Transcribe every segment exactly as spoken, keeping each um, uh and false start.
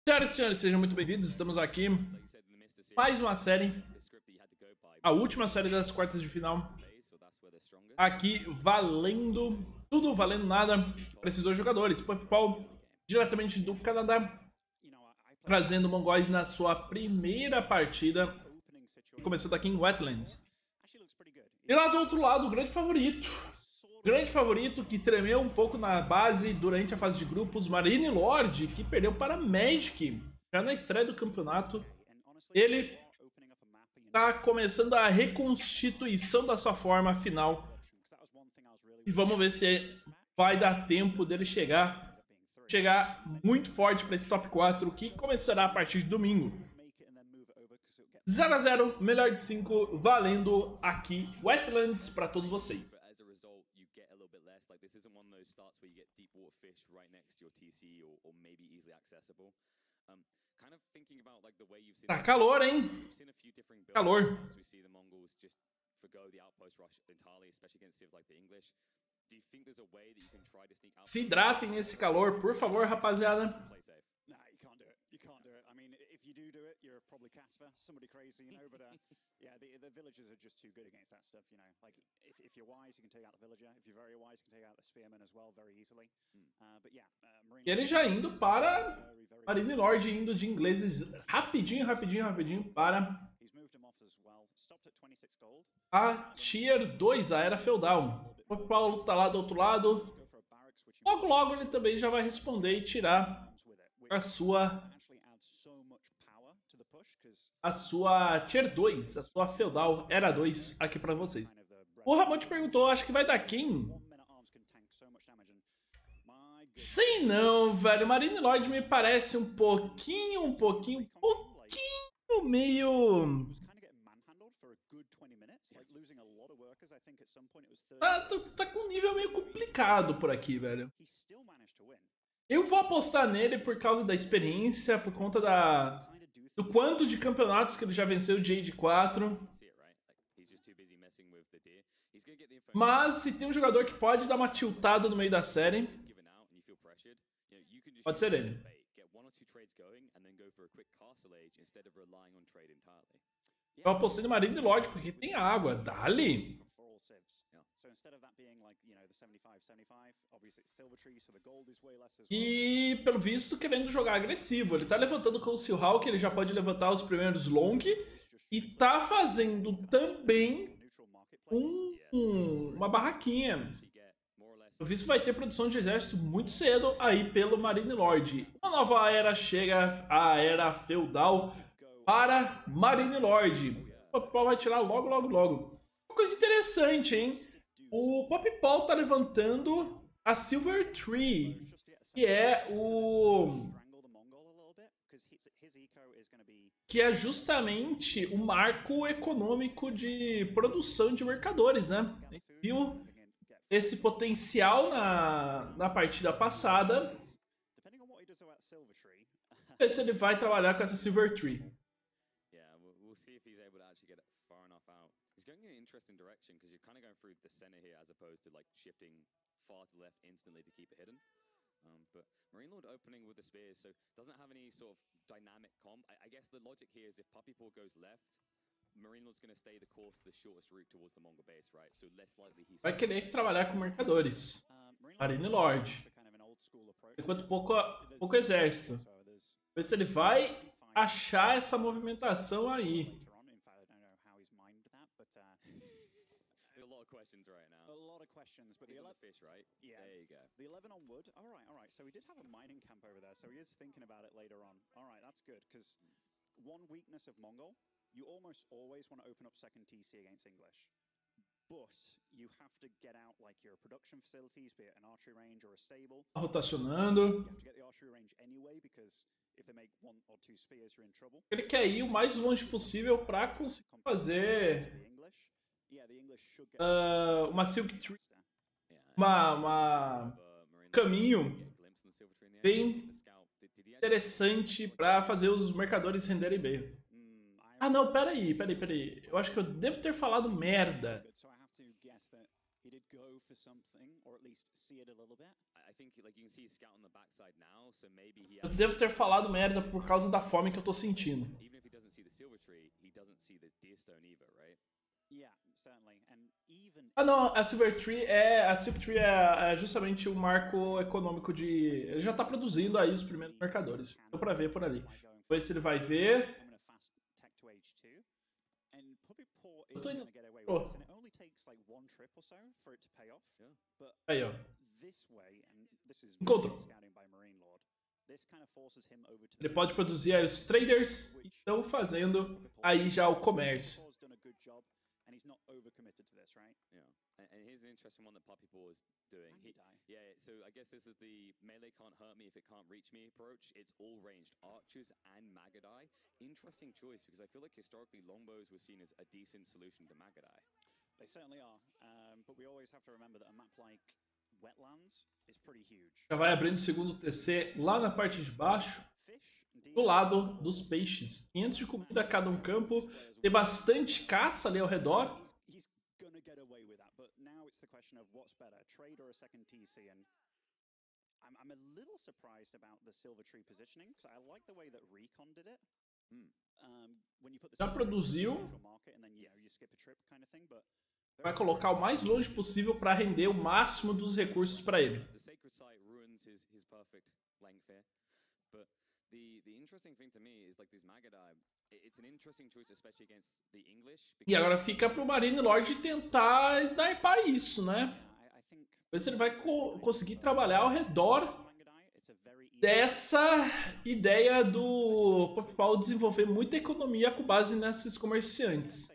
Senhoras e senhores, sejam muito bem-vindos. Estamos aqui mais uma série, a última série das quartas de final. Aqui valendo tudo, valendo nada para esses dois jogadores. Popipol, diretamente do Canadá, trazendo Mongóis na sua primeira partida, começando aqui em Wetlands. E lá do outro lado, o grande favorito. Grande favorito que tremeu um pouco na base durante a fase de grupos, Marinelord, que perdeu para Magic já na estreia do campeonato. Ele está começando a reconstituição da sua forma final. E vamos ver se vai dar tempo dele chegar, chegar muito forte para esse top quatro, que começará a partir de domingo. zero a zero, melhor de cinco, valendo aqui Wetlands para todos vocês. Tá calor, hein? Calor. Se hidratem nesse calor, por favor, rapaziada. You do do it, you're probably Casper, somebody crazy, you know, but uh, yeah, the, the villagers are just too good against that stuff, you know. Like, if, if you're wise, you can take out the villager. If you're very wise, you can take out the spearman as well, very easily. Uh, but yeah, uh, Marine... E ele já indo para Marinelord, indo de ingleses rapidinho, rapidinho, rapidinho para a Tier dois, a Era Feudal. O Paulo tá lá do outro lado. Logo, logo ele também já vai responder e tirar a sua... a sua Tier dois, a sua Feudal Era dois aqui pra vocês. O Ramon te perguntou, acho que vai dar quem? Sei não, velho. Marinelord me parece um pouquinho, um pouquinho, um pouquinho meio... Tá, tá, tá com um nível meio complicado por aqui, velho. Eu vou apostar nele por causa da experiência, por conta da... do quanto de campeonatos que ele já venceu de Age quatro. Mas se tem um jogador que pode dar uma tiltada no meio da série, pode ser ele. Eu apostei no Marinelord porque tem água. Dali! E, pelo visto, querendo jogar agressivo. Ele tá levantando com o Seahawk, ele já pode levantar os primeiros long. E tá fazendo também um, um, uma barraquinha. Pelo visto, vai ter produção de exército muito cedo aí pelo Marinelord. Uma nova era chega, a Era Feudal, para Marinelord. O Popipol vai tirar logo, logo, logo. Uma coisa interessante, hein? O Popipol tá levantando a Silver Tree, que é o... que é justamente o marco econômico de produção de mercadores, né? A gente viu esse potencial na, na partida passada. Ver se ele vai trabalhar com essa Silver Tree. Interesting direction because you're kind of going through the center here as opposed to like shifting far to the left instantly to keep it hidden. Um, but Marinelord opening with the spears, so doesn't have any sort of dynamic comp. I, I guess the logic here is if Puppypaw goes left, Marinelord's going to stay the course the shortest route towards the Mongol base, right? So less likely he's... vai querer trabalhar com mercadores. Marinelord. Enquanto pouco, pouco exército. Ver se ele vai achar essa movimentação aí. Questions right now. A lot of questions, but the eleven fish, right? Yeah. There you go. The eleven on wood. All right, all right. So we did have a mining camp over there, so he is thinking about it later on. All right, that's good because one weakness of Mongol, you almost always want to open up second T C against English. But you have to get out like your production facilities, be it an archery range or a stable. Rotacionando. You have to get the archery range anyway because if they make one or two spears, you're in trouble. Ele quer ir o mais longe possível para conseguir fazer Uh, uma Silk Tree, uma, uma caminho bem interessante para fazer os mercadores renderem bem. Ah não, peraí, peraí, peraí. Eu acho que eu devo ter falado merda. Eu devo ter falado merda por causa da fome que eu tô sentindo. Ah não, a Silver Tree é, a Silver Tree é, é justamente o marco econômico de... Ele já tá produzindo aí os primeiros mercadores. Deu pra ver por ali. Ver se ele vai ver. Eu tô indo... Oh. Aí, ó. Encontrou. Ele pode produzir aí os traders que estão fazendo aí já o comércio. And here's an interesting one that Puppy Paw is doing. He, yeah, so I guess this is the melee can't hurt me if it can't reach me approach. It's all ranged archers and Magadai. Interesting choice because I feel like historically longbows were seen as a decent solution to Magadai. They certainly are, um, but we always have to remember that a map like Wetlands is pretty huge. Já vai abrindo o segundo T C lá na parte de baixo, do lado dos peixes. quinhentos de comida a cada um campo. Tem bastante caça ali ao redor. Of what's better, trade or a second T C, and I'm, I'm a little surprised about the Silver Tree positioning because I like the way that Recon did it. Hmm. Um, when you put the Já produziu. Market and then you know you skip a trip kind of thing, but vai colocar o mais longe possível para render o máximo dos recursos para ele. The sacred site ruins his his perfect length here, but the the interesting thing to me is like this Magadai. It's an interesting choice, especially against the English. E agora fica pro Marine Lord tentar snipar isso, né? Ver se ele vai co conseguir trabalhar ao redor dessa ideia do Puppy Paw desenvolver muita economia com base nesses comerciantes.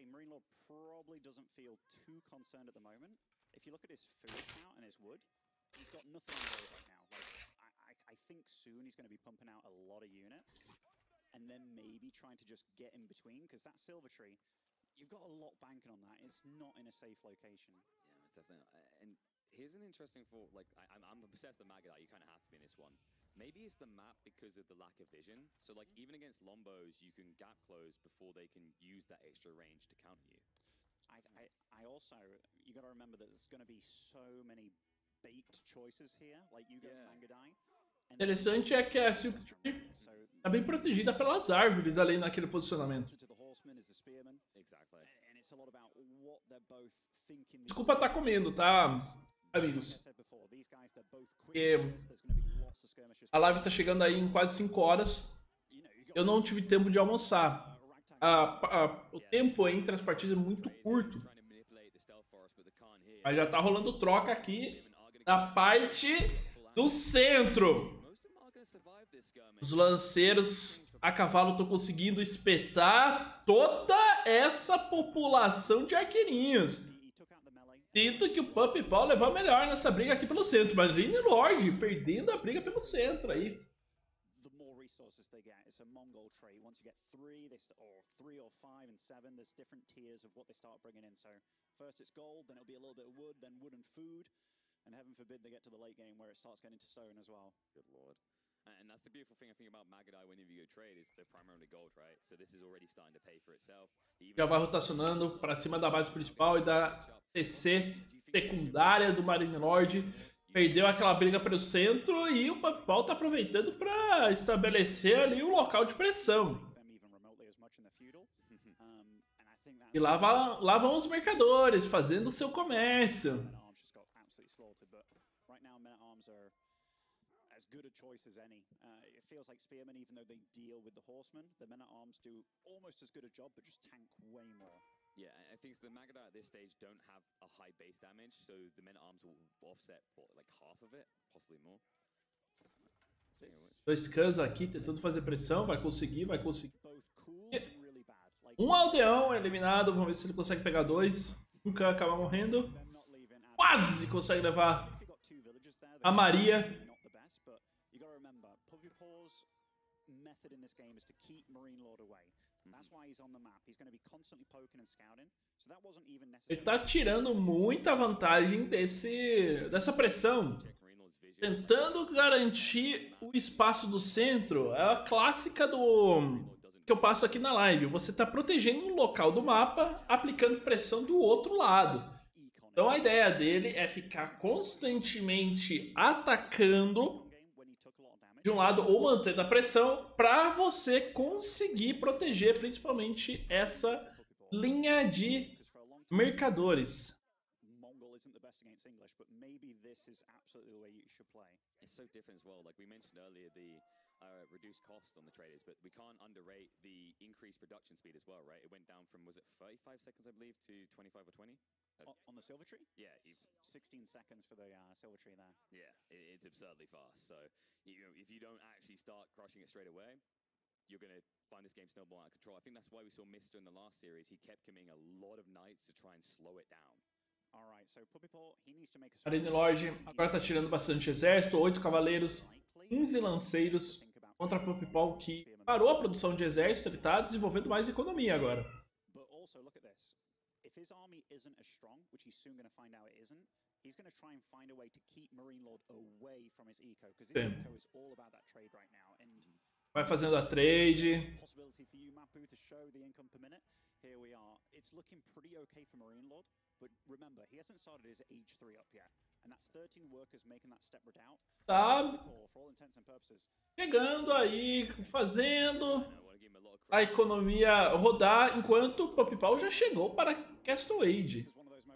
And then maybe trying to just get in between, because that Silver Tree, you've got a lot banking on that. It's not in a safe location. Yeah, it's definitely. And here's an interesting thought. Like, I, I'm, I'm obsessed with Magadai. You kind of have to be in this one. Maybe it's the map because of the lack of vision. So, like, even against Lombos, you can gap close before they can use that extra range to counter you. I, I, I also, you got to remember that there's going to be so many baked choices here. Like, you go yeah. Magadai. Interessante é que a Silk Tree tá bem protegida pelas árvores ali naquele posicionamento. Desculpa estar comendo, tá, amigos? Porque a live tá chegando aí em quase cinco horas. Eu não tive tempo de almoçar. A, a, o tempo entre as partidas é muito curto. Mas já tá rolando troca aqui na parte do centro. Os lanceiros a cavalo estão conseguindo espetar toda essa população de arqueirinhos. Sinto que o Puppy Paw levou melhor nessa briga aqui pelo centro. Mas Marine Lord perdendo a briga pelo centro aí. And heaven forbid they get to the late game where it starts getting to stone as well. Good lord. And that's the beautiful thing I think about Magadai whenever you go trade is they're primarily gold, right? So this is already starting to pay for itself. Já vai rotacionando para cima da base principal e da T C secundária do Marine Lord. Perdeu aquela briga pelo centro e o Puppy Paw tá aproveitando para estabelecer ali o local de pressão. E lá, va lá vão os mercadores fazendo o seu comércio. Good a choice as any. Uh, it feels like Spearmen, even though they deal with the Horsemen, the men at arms do almost as good a job, but just tank way more. Yeah, I think the Magadai at this stage don't have a high base damage, so the men at arms will offset what, like half of it, possibly more. Dois Cans aqui tentando fazer pressão, vai conseguir, vai conseguir. Um aldeão eliminado, vamos ver se ele consegue pegar dois. Um Can acaba morrendo. Quase consegue levar a Maria. In this game is to keep Marine Lord away. That's why he's on the map. He's going to be constantly poking and scouting. So that wasn't even necessary. Ele tá tirando muita vantagem desse dessa pressão, tentando garantir o espaço do centro. É a clássica do que eu passo aqui na live. Você tá protegendo um local do mapa, aplicando pressão do outro lado. Então a ideia dele é ficar constantemente atacando de um lado ou mantendo a pressão para você conseguir proteger principalmente essa linha de mercadores. It's so different as well. Like we mentioned earlier, the uh, reduced cost on the traders, but we can't underrate the increased production speed as well, right? It went down from, was it thirty-five seconds, I believe, to twenty-five or twenty? On, on the Silver Tree? Yeah, he's sixteen seconds for the uh, Silver Tree there. Yeah, it, it's absurdly fast. So you know, if you don't actually start crushing it straight away, you're going to find this game snowball out of control. I think that's why we saw Mister in the last series. He kept committing a lot of knights to try and slow it down. Marine Lord agora tá tirando bastante exército, oito cavaleiros, quinze lanceiros contra Puppy Paul, que parou a produção de exército, ele tá desenvolvendo mais economia agora. Sim. Vai fazendo a trade. Here we are. It's looking pretty okay for Marine Lord, but remember, he hasn't started his age three up yet, and that's thirteen workers making that step redoubt. Tá chegando aí, fazendo a economia rodar, enquanto o Puppy Paul já chegou para Castle Age.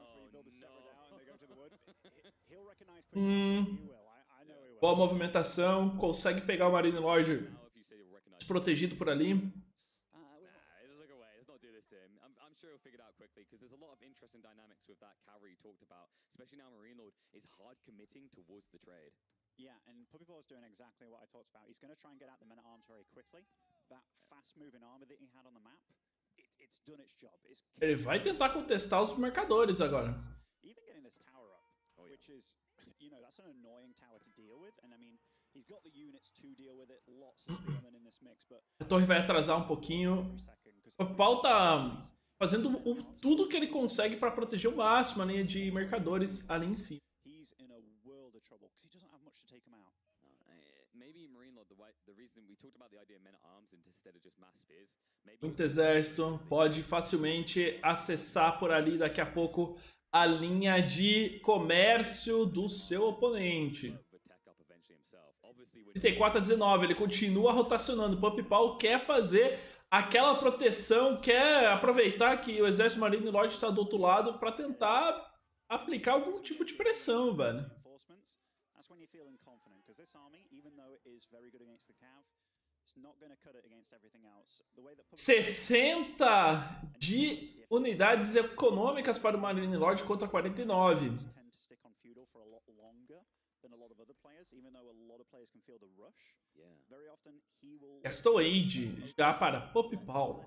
Hum, boa movimentação, consegue pegar o Marine Lord desprotegido por ali. Sure he'll figure it out quickly because there's a lot of interesting dynamics with that cavalry you talked about, especially now Marine Lord is hard committing towards the trade. Yeah, and Puppy Paul is doing exactly what I talked about. He's going to try and get out the men-at-arms very quickly. That fast-moving army that he had on the map, it, it's done its job. It's... Ele vai tentar contestar os mercadores agora. Even getting this tower up, oh, yeah. Which is, you know, that's an annoying tower to deal with, and I mean, he's got the units to deal with it. Lots of spearmen in this mix, but a torre vai atrasar um pouquinho. O Puppy Paul tá fazendo o, tudo que ele consegue para proteger o máximo a linha de mercadores ali em cima. Muito exército, pode facilmente acessar por ali daqui a pouco a linha de comércio do seu oponente. trinta e quatro a dezenove, ele continua rotacionando. O Puppy Paul quer fazer aquela proteção, quer aproveitar que o exército Marine Lord está do outro lado para tentar aplicar algum tipo de pressão, velho. sessenta de unidades econômicas para o Marine Lord contra quarenta e nove. Castle Age já para Puppy Paul.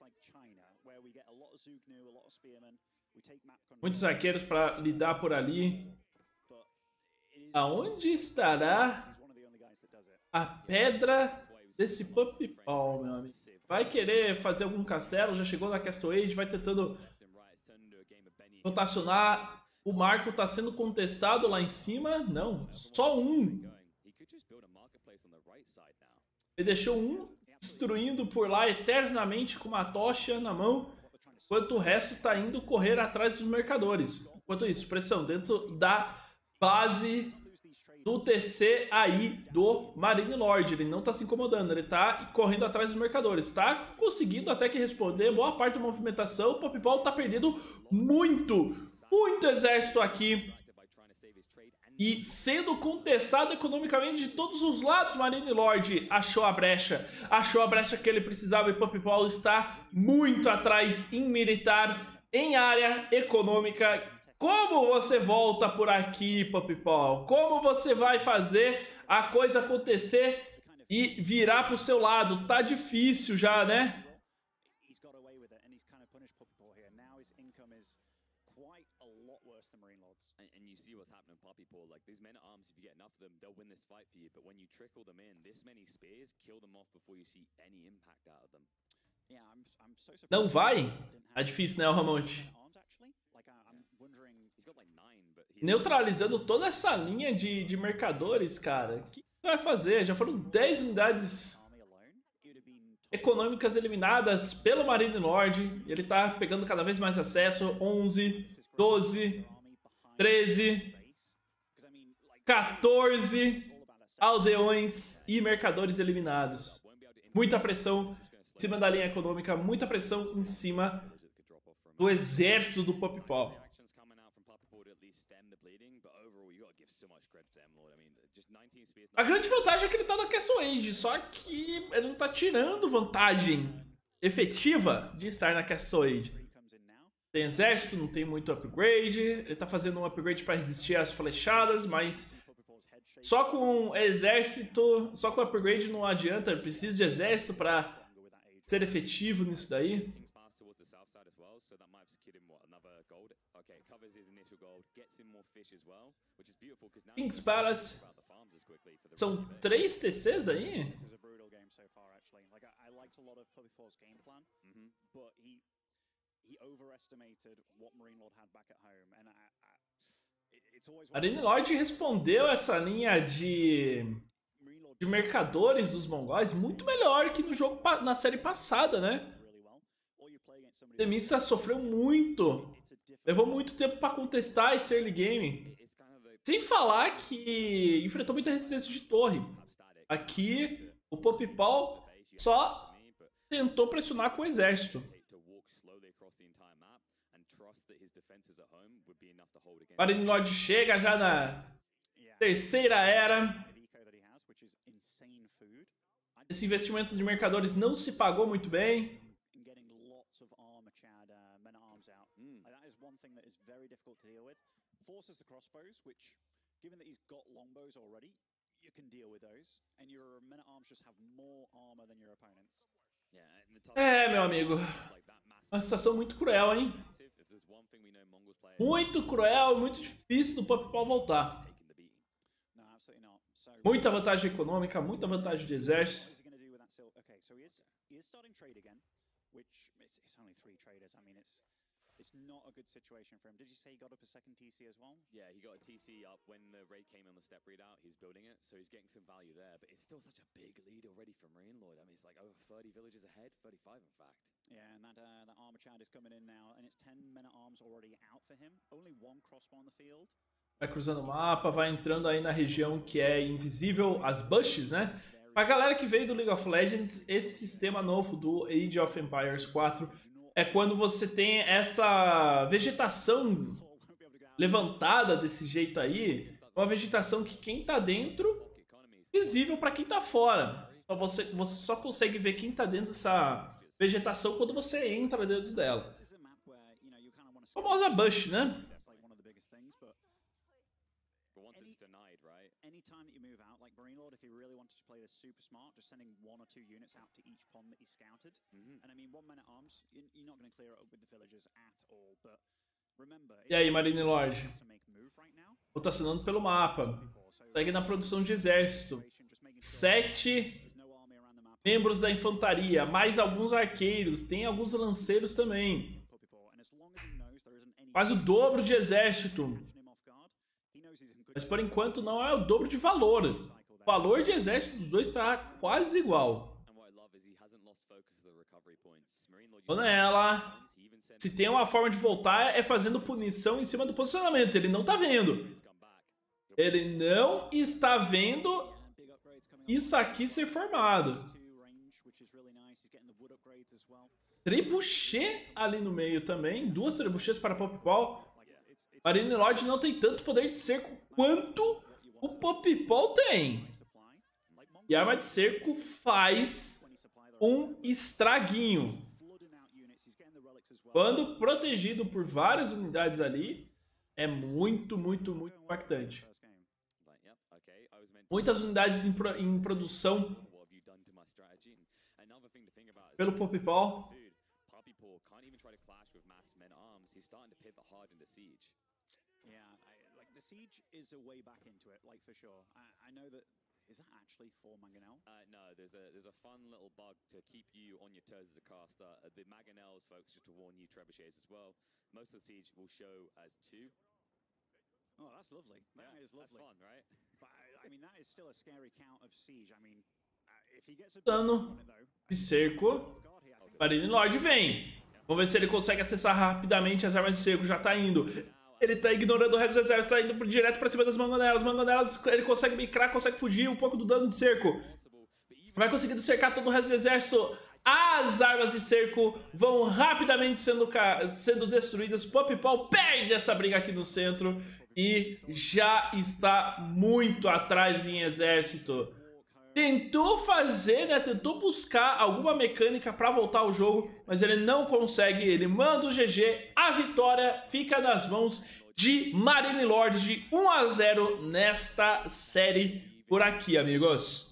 Muitos arqueiros para lidar por ali. Aonde estará a pedra desse Puppy Paul, meu amigo? Vai querer fazer algum castelo? Já chegou na Castle Age, vai tentando rotacionar. O marco está sendo contestado lá em cima. Não, só um. Ele deixou um destruindo por lá eternamente com uma tocha na mão, enquanto o resto está indo correr atrás dos mercadores. Enquanto isso, pressão dentro da base do T C aí do Marine Lord. Ele não está se incomodando, ele está correndo atrás dos mercadores. Está conseguindo até que responder boa parte da movimentação. O Puppy Paul está perdendo muito, muito exército aqui. E sendo contestado economicamente de todos os lados, Marine Lord achou a brecha. Achou a brecha que ele precisava e Puppy Paul está muito atrás em militar, em área econômica. Como você volta por aqui, Puppy Paul? Como você vai fazer a coisa acontecer e virar pro seu lado? Tá difícil já, né? Não vai? Tá difícil, né, Ramonte? Neutralizando toda essa linha de, de mercadores, cara. O que vai fazer? Já foram dez unidades econômicas eliminadas pelo Marine Lord. Ele tá pegando cada vez mais acesso. onze, doze, treze, quatorze aldeões e mercadores eliminados. Muita pressão em cima da linha econômica, muita pressão em cima do exército do Popipol. A grande vantagem é que ele tá na Castle Age, só que ele não tá tirando vantagem efetiva de estar na Castle Age. Tem exército, não tem muito upgrade, ele tá fazendo um upgrade para resistir às flechadas, mas só com exército, só com upgrade não adianta, ele precisa de exército para ser efetivo nisso daí. King's Palace. São três T Cs aí? Marine Lord respondeu essa linha de, de mercadores dos mongóis muito melhor que no jogo na série passada, né? Temissa sofreu muito, levou muito tempo para contestar esse early game. Sem falar que enfrentou muita resistência de torre. Aqui, o Popipol só tentou pressionar com o exército. Marine Lord chega já na terceira era. Esse investimento de mercadores não se pagou muito bem. Forces the crossbows, which, given that he's got longbows already, you can deal with those, and your men-at-arms just have more armor than your opponents. É, meu amigo, uma situação muito cruel, hein? Muito cruel, muito difícil do Popipol voltar. Muita vantagem econômica, muita vantagem de exército. It's not a good situation for him. Did you say he got up a second T C as well? Yeah, he got a T C up when the raid came on the step readout. He's building it, so he's getting some value there. But it's still such a big lead already for Marine Lord. I mean, it's like over thirty villages ahead, thirty-five in fact. Yeah, and that uh, that armor chad is coming in now, and it's ten men at arms already out for him. Only one crossbow on the field. Vai cruzando o mapa, vai entrando aí na região que é invisível, as bushes, né? Pra galera que veio do League of Legends, esse sistema novo do Age of Empires quatro é quando você tem essa vegetação levantada desse jeito aí, uma vegetação que quem tá dentro é visível para quem tá fora. Só você, você só consegue ver quem tá dentro dessa vegetação quando você entra dentro dela. A famosa bush, né? Anytime that you move out, like Marine Lord, if he really wanted to play this super smart, just sending one or two units out to each pond that he scouted. Mm-hmm. And I mean, one man at arms, you're not going to clear it up with the villagers at all, but remember... E aí, Marine Lord? Rotacionando pelo mapa. Segue na produção de exército. Sete membros da infantaria, mais alguns arqueiros, tem alguns lanceiros também. Quase o dobro de exército. Mas por enquanto não é o dobro de valor. O valor de exército dos dois está quase igual. Dona ela, se tem uma forma de voltar é fazendo punição em cima do posicionamento. Ele não está vendo. Ele não está vendo isso aqui ser formado. Trebuchet ali no meio também. Duas trebuchets para Popipol. Marine Lord não tem tanto poder de cerco quanto o Popipol tem. E a arma de cerco faz um estraguinho. Quando protegido por várias unidades ali, é muito, muito, muito impactante. Muitas unidades em, pro, em produção pelo Popipol. Siege is a way back into it, like for sure. I, I know that. Is that actually for Mangonel? Uh, no, there's a there's a fun little bug to keep you on your toes as a caster. Uh, the Mangonels, folks, just to warn you, trebuchets as well. Most of the siege will show as two. Oh, that's lovely. That yeah, is lovely. That's fun, right? But I, I mean, that is still a scary count of siege. I mean, uh, if he gets a dano de cerco, Marine Lord vem. Vamos ver se ele consegue acessar rapidamente as armas de cerco. Já tá indo. Ele tá ignorando o resto do exército, tá indo direto pra cima das mangonelas. Mangonelas, ele consegue micrar, consegue fugir, um pouco do dano de cerco. Vai conseguindo cercar todo o resto do exército. As armas de cerco vão rapidamente sendo, sendo destruídas. Popipol perde essa briga aqui no centro e já está muito atrás em exército. Tentou fazer, né? Tentou buscar alguma mecânica pra voltar ao jogo, mas ele não consegue. Ele manda o G G. A vitória fica nas mãos de Marine Lord de um a zero nesta série por aqui, amigos.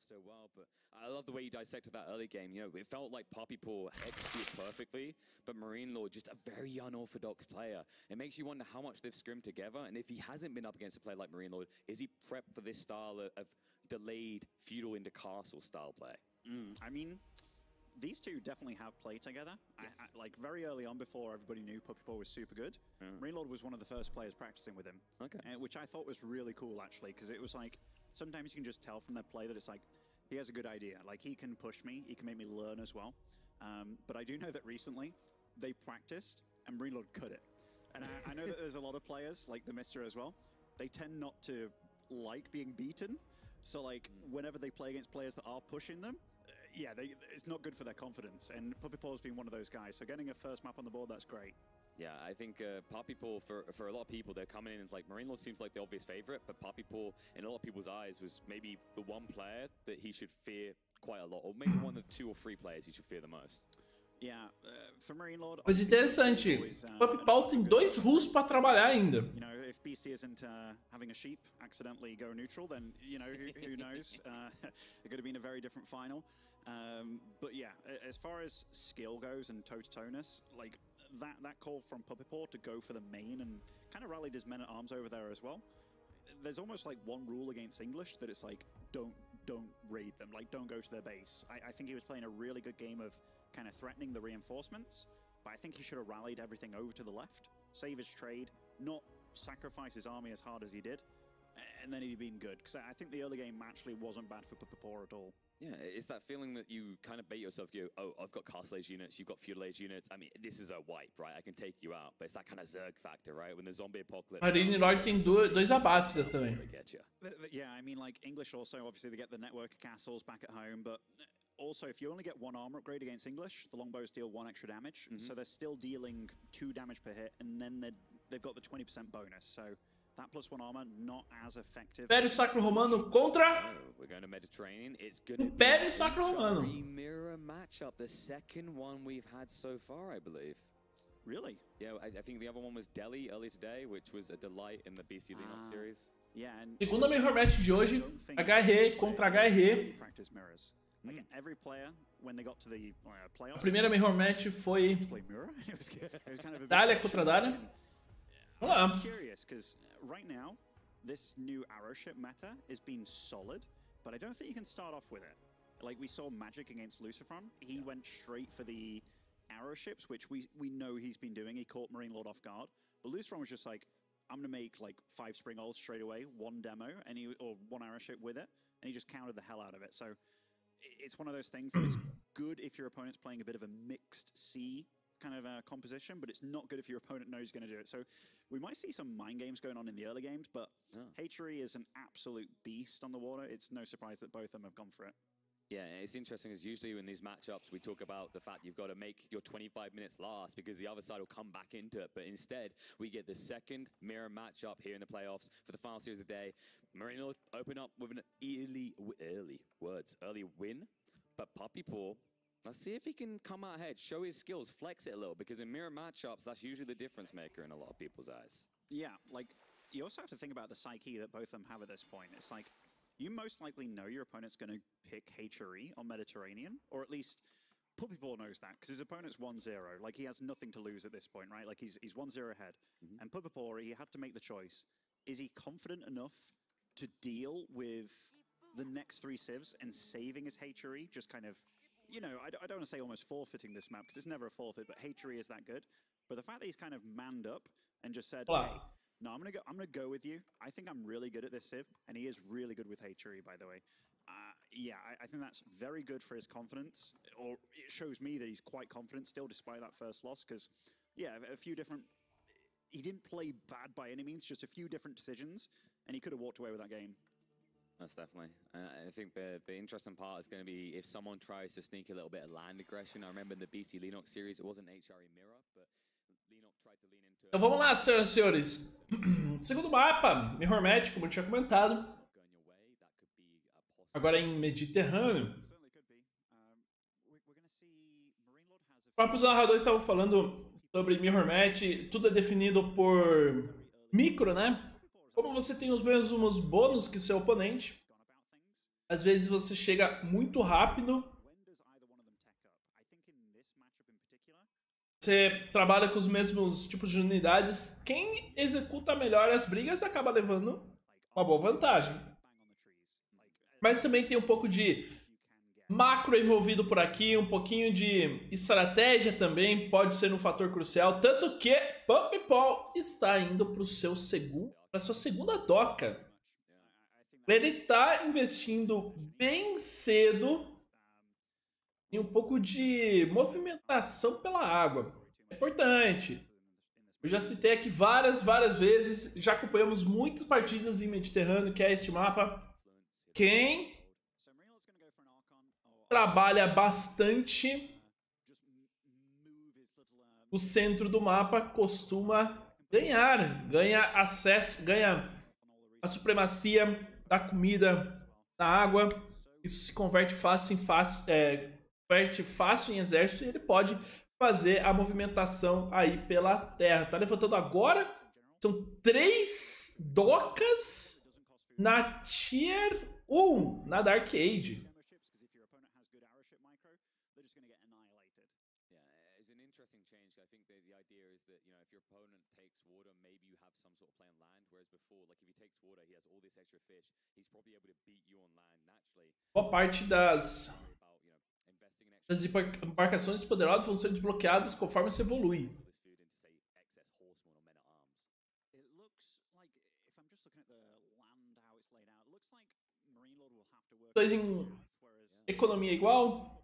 I love the way you dissected that early game. You know, it felt like Poppypaw executed perfectly, but Marine Lord just a very unorthodox player. It makes you wonder how much they've scrimmed together, and if he hasn't been up against a player like Marine Lord, is he prepped for this style of, of delayed feudal into castle style play? Mm, I mean, these two definitely have played together. Yes. I, I, like very early on, before everybody knew Poppypaw was super good, yeah. Marine Lord was one of the first players practicing with him. Okay. Uh, which I thought was really cool, actually, because it was like, sometimes you can just tell from their play that it's like, he has a good idea. Like, he can push me, he can make me learn as well. Um, but I do know that recently, they practiced, and Marine Lord cut it. And I, I know that there's a lot of players, like the Mister as well, they tend not to like being beaten. So, like, whenever they play against players that are pushing them, uh, yeah, they, it's not good for their confidence. And Poppypaw has been one of those guys. So getting a first map on the board, that's great. Yeah, I think uh, Poppypaw, for for a lot of people, they're coming in and it's like, Marine Lord seems like the obvious favorite, but Poppypaw, in a lot of people's eyes, was maybe the one player that he should fear quite a lot, or maybe one of the two or three players he should fear the most. Yeah, uh, for Marine Lord, Coisa interessante, uh, Popipol tem dois Rus para trabalhar ainda. You know, if B C isn't uh, having a sheep accidentally go neutral, then, you know, who, who knows? Uh, it could have been a very different final. Um, but yeah, as far as skill goes and toe-to-toe-ness, like, that, that call from Poppypaw to go for the main and kind of rallied his men-at-arms over there as well. There's almost like one rule against English that it's like, don't don't raid them, like, don't go to their base. I, I think he was playing a really good game of kind of threatening the reinforcements, but I think he should have rallied everything over to the left, save his trade, not sacrifice his army as hard as he did, and then he'd been good. Because I think the early game actually wasn't bad for Poppypaw at all. Yeah, it's that feeling that you kind of bait yourself, you go, oh, I've got Castle Age units, you've got Feudal Age units, I mean, this is a wipe, right? I can take you out. But it's that kind of Zerg factor, right? When the zombie apocalypse... Marine Lord tem dois, dois abates também. Yeah, I mean, like, English also, obviously, they get the network of castles back at home, but also, if you only get one armor upgrade against English, the longbows deal one extra damage, mm-hmm. so they're still dealing two damage per hit, and then they've got the twenty percent bonus, so... That plus one armor, not as effective. Império Sacro Romano contra oh, we're going to Mediterranean. It's going to Império Sacro Romano. Mirror matchup, the second one we've had so far, I believe. Really? Yeah, I, I think the other one was Delhi earlier today, which was a delight in the B C Linux uh, series. Yeah, and segunda mirror match de hoje, H R contra H R. Practice mirrors. Like mm. every player, when they got to the uh, playoffs. A primeira mirror match foi Dália contra Dália. I'm curious, because right now, this new arrow ship meta is being solid, but I don't think you can start off with it. Like, we saw Magic against Lucifron. He yeah. went straight for the arrow ships, which we we know he's been doing. He caught Marine Lord off guard. But Lucifron was just like, I'm going to make, like, five Spring Hulls straight away, one demo, and he, or one arrow ship with it, and he just countered the hell out of it. So, it's one of those things that is good if your opponent's playing a bit of a mixed C kind of uh, composition, but it's not good if your opponent knows he's going to do it. So we might see some mind games going on in the early games, but oh. Hatchery is an absolute beast on the water. It's no surprise that both of them have gone for it. Yeah, it's interesting as usually in these matchups, we talk about the fact you've got to make your twenty-five minutes last because the other side will come back into it. But instead, we get the second mirror matchup here in the playoffs for the final series of the day. Marine Lord open up with an early, early words, early win, but Poppypaw, let's see if he can come out ahead, show his skills, flex it a little, because in mirror matchups, that's usually the difference maker in a lot of people's eyes. Yeah, like, you also have to think about the psyche that both of them have at this point. It's like, you most likely know your opponent's going to pick H R E on Mediterranean, or at least Poppypaw knows that, because his opponent's one zero. Like, he has nothing to lose at this point, right? Like, he's he's one zero ahead. Mm-hmm. And Poppypaw, he had to make the choice. Is he confident enough to deal with the next three civs and saving his H R E, just kind of, you know, I, I don't want to say almost forfeiting this map, because it's never a forfeit, but H R E is that good. But the fact that he's kind of manned up and just said, wow. Hey, no, I'm gonna go. I'm gonna go with you. I think I'm really good at this civ, and he is really good with H R E, by the way. Uh, yeah, I, I think that's very good for his confidence, or it shows me that he's quite confident still, despite that first loss. Because, yeah, a few different he didn't play bad by any means, just a few different decisions, and he could have walked away with that game. That's definitely. Uh, I think the the interesting part is going to be if someone tries to sneak a little bit of land aggression. I remember in the B C Leenox series, it wasn't H R E Mirror, but Leenox tried to lean into. Então vamos lá, senhoras e senhores. Segundo mapa, Mirror Match, como eu tinha comentado. Agora em Mediterrâneo. Os próprios narradores estavam falando sobre Mirror Match. Tudo é definido por micro, né? Como você tem os mesmos bônus que o seu oponente, às vezes você chega muito rápido. Você trabalha com os mesmos tipos de unidades. Quem executa melhor as brigas acaba levando uma boa vantagem. Mas também tem um pouco de macro envolvido por aqui, um pouquinho de estratégia também pode ser um fator crucial. Tanto que Puppypaw está indo para o seu segundo. Para sua segunda doca. Ele está investindo bem cedo em um pouco de movimentação pela água. É importante. Eu já citei aqui várias, várias vezes. Já acompanhamos muitas partidas em Mediterrâneo, que é este mapa. Quem trabalha bastante o centro do mapa costuma ganhar, ganha acesso, ganha a supremacia da comida, da água. Isso se converte fácil em fácil, é, converte fácil em exército e ele pode fazer a movimentação aí pela terra. Tá levantando agora, são três docas na Tier um, na Dark Age. Boa parte das, das embarcações poderosas vão ser desbloqueadas conforme você evolui. Dois em economia igual.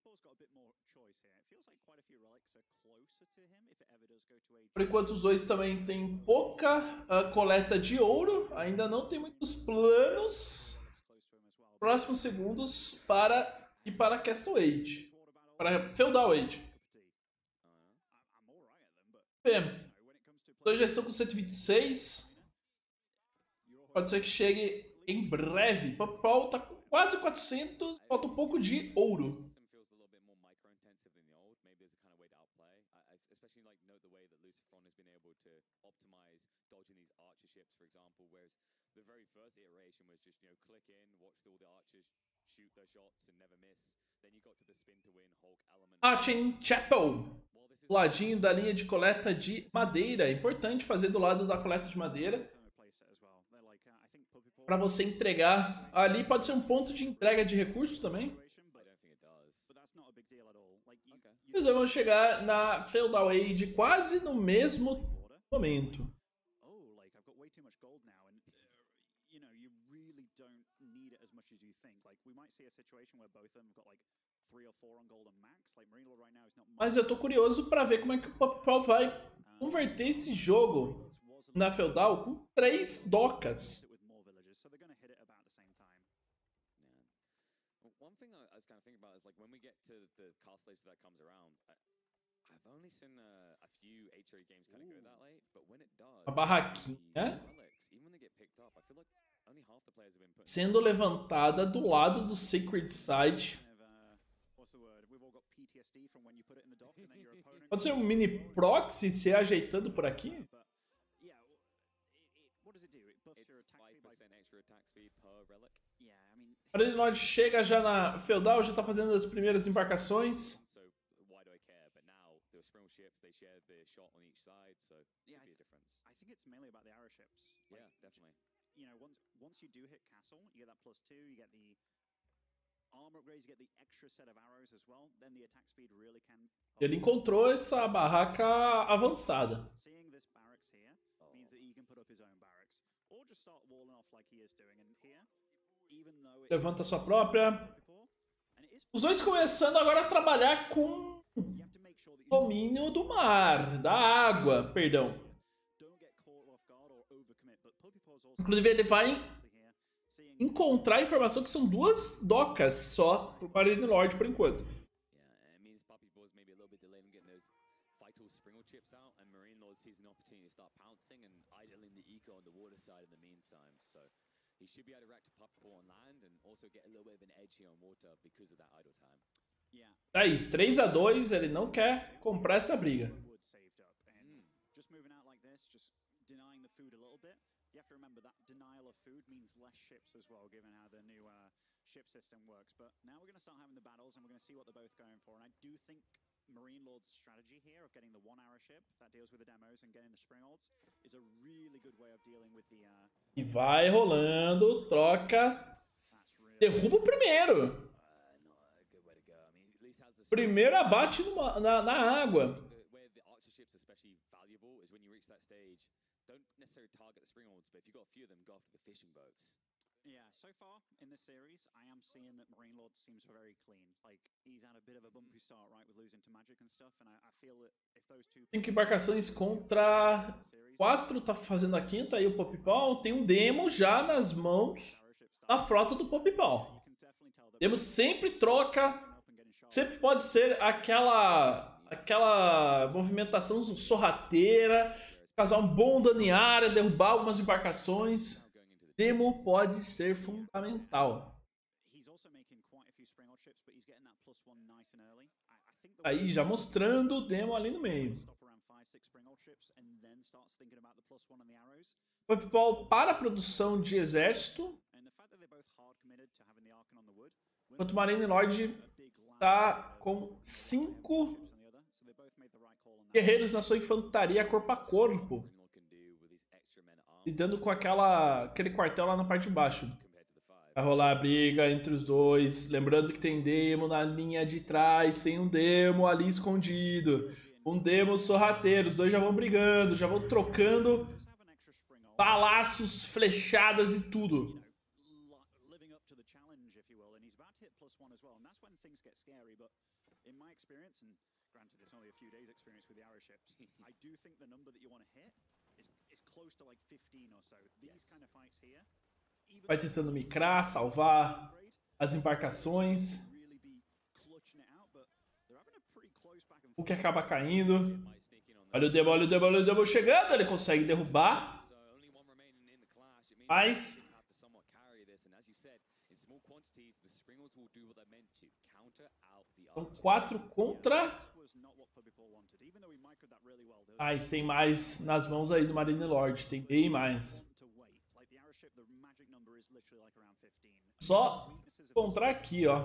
Por enquanto os dois também têm pouca uh, coleta de ouro. Ainda não tem muitos planos. Próximos segundos para ir para Castle Age. Para Feudal Age. Bem, os dois já estão com cento e vinte e seis. Pode ser que chegue em breve. Puppypaw está com quase quatrocentos. Falta um pouco de ouro. Arching Chapel. Do ladinho da linha de coleta de madeira. É importante fazer do lado da coleta de madeira. Para você entregar. Ali pode ser um ponto de entrega de recursos também. Eles vão chegar na Feudal Age quase no mesmo momento. Mas eu tô curioso para ver como é que o Puppypaw vai converter esse jogo na Feudal com três docas. A barraquinha sendo levantada do lado do Sacred Side. Pode ser um mini proxy se ajeitando por aqui? Para ele nós chega já na Feudal, já está fazendo as primeiras embarcações. Ele encontrou essa barraca avançada. Levanta sua própria. Os dois começando agora a trabalhar com domínio do mar, da água, perdão. Inclusive, ele vai encontrar a informação que são duas docas só pro Marine Lord por enquanto. Aí, três a dois, ele não quer comprar essa briga. You have to remember that denial of food means less ships as well, given how the new uh, ship system works. But now we're going to start having the battles, and we're going to see what they're both going for. And I do think Marine Lord's strategy here of getting the one-hour ship that deals with the demos and getting the Springolds is a really good way of dealing with the... Uh... E vai rolando, troca. Derruba o primeiro. Primeiro abate numa, na, na água. Don't necessarily target the Springolds, but if you've got a few of them, go after the fishing boats. Yeah, so far in this series, I am seeing that Marine Lord seems very clean. Like, he's had a bit of a bumpy start, right, with losing to Magic and stuff, and I, I feel that if those two... Cinco embarcações contra quatro, tá fazendo a quinta aí o Popipal. Tem um demo já nas mãos da frota do Popipal. Demo sempre troca, sempre pode ser aquela, aquela movimentação sorrateira, causar um bom dano em área, derrubar algumas embarcações. Demo pode ser fundamental. Aí já mostrando o demo ali no meio. O Popipal para a produção de exército. Enquanto o Marine Lord tá com cinco guerreiros na sua infantaria corpo a corpo. Lidando com aquela, aquele quartel lá na parte de baixo. Vai rolar a briga entre os dois. Lembrando que tem demo na linha de trás. Tem um demo ali escondido. Um demo sorrateiro. Os dois já vão brigando. Já vão trocando balaços, flechadas e tudo. Granted, it's only a few days experience with the arrow ships. I do think the number that you want to hit is, is close to like fifteen or so. These kind of fights here. Vai tentando micrar, salvar as embarcações. O que acaba caindo. Olha o demo, olha o demo, olha o demo chegando. Ele consegue derrubar. Mas... são quatro contra... Ah, tem mais nas mãos aí do Marine Lord. Tem bem mais. Só encontrar aqui, ó.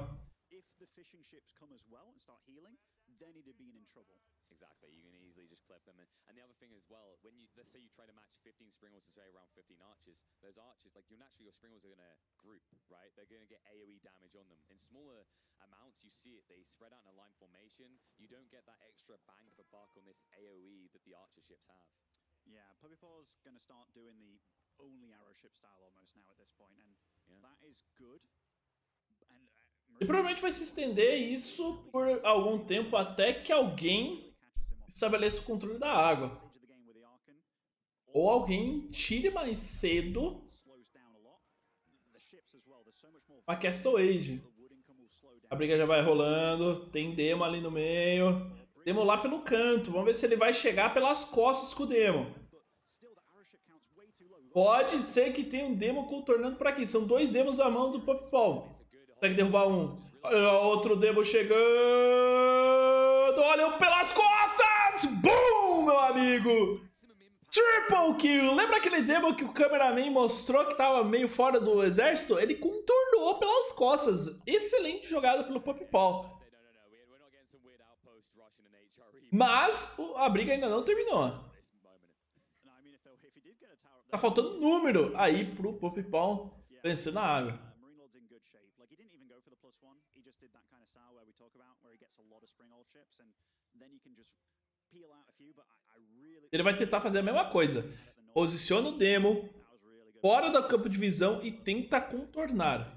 Exactly, you can easily just clip them. And, and the other thing as well, when you, let's say you try to match fifteen Springolds to say around fifteen archers, those archers, like, you naturally, your Springolds are going to group, right? They're going to get AoE damage on them. In smaller amounts, you see it, they spread out in a line formation. You don't get that extra bang for buck on this AoE that the archer ships have. Yeah, Popipal's going to start doing the only arrow ship style almost now at this point, and yeah. That is good. And, uh, e provavelmente vai se estender isso por algum tempo até que alguém estabeleça o controle da água. Ou alguém tire mais cedo a Castle Age. A briga já vai rolando. Tem demo ali no meio. Demo lá pelo canto. Vamos ver se ele vai chegar pelas costas com o demo. Pode ser que tenha um demo contornando por aqui. São dois demos na mão do Popipal. Consegue derrubar um. Olha outro demo chegando. Olha pelas costas. Boom, meu amigo. Triple kill. Lembra aquele demo que o cameraman mostrou que tava meio fora do exército? Ele contornou pelas costas. Excelente jogada pelo Popipal. Mas a briga ainda não terminou. Tá faltando número aí pro Popipal vencer na água. Ele vai tentar fazer a mesma coisa. Posiciona o demo fora do campo de visão e tenta contornar.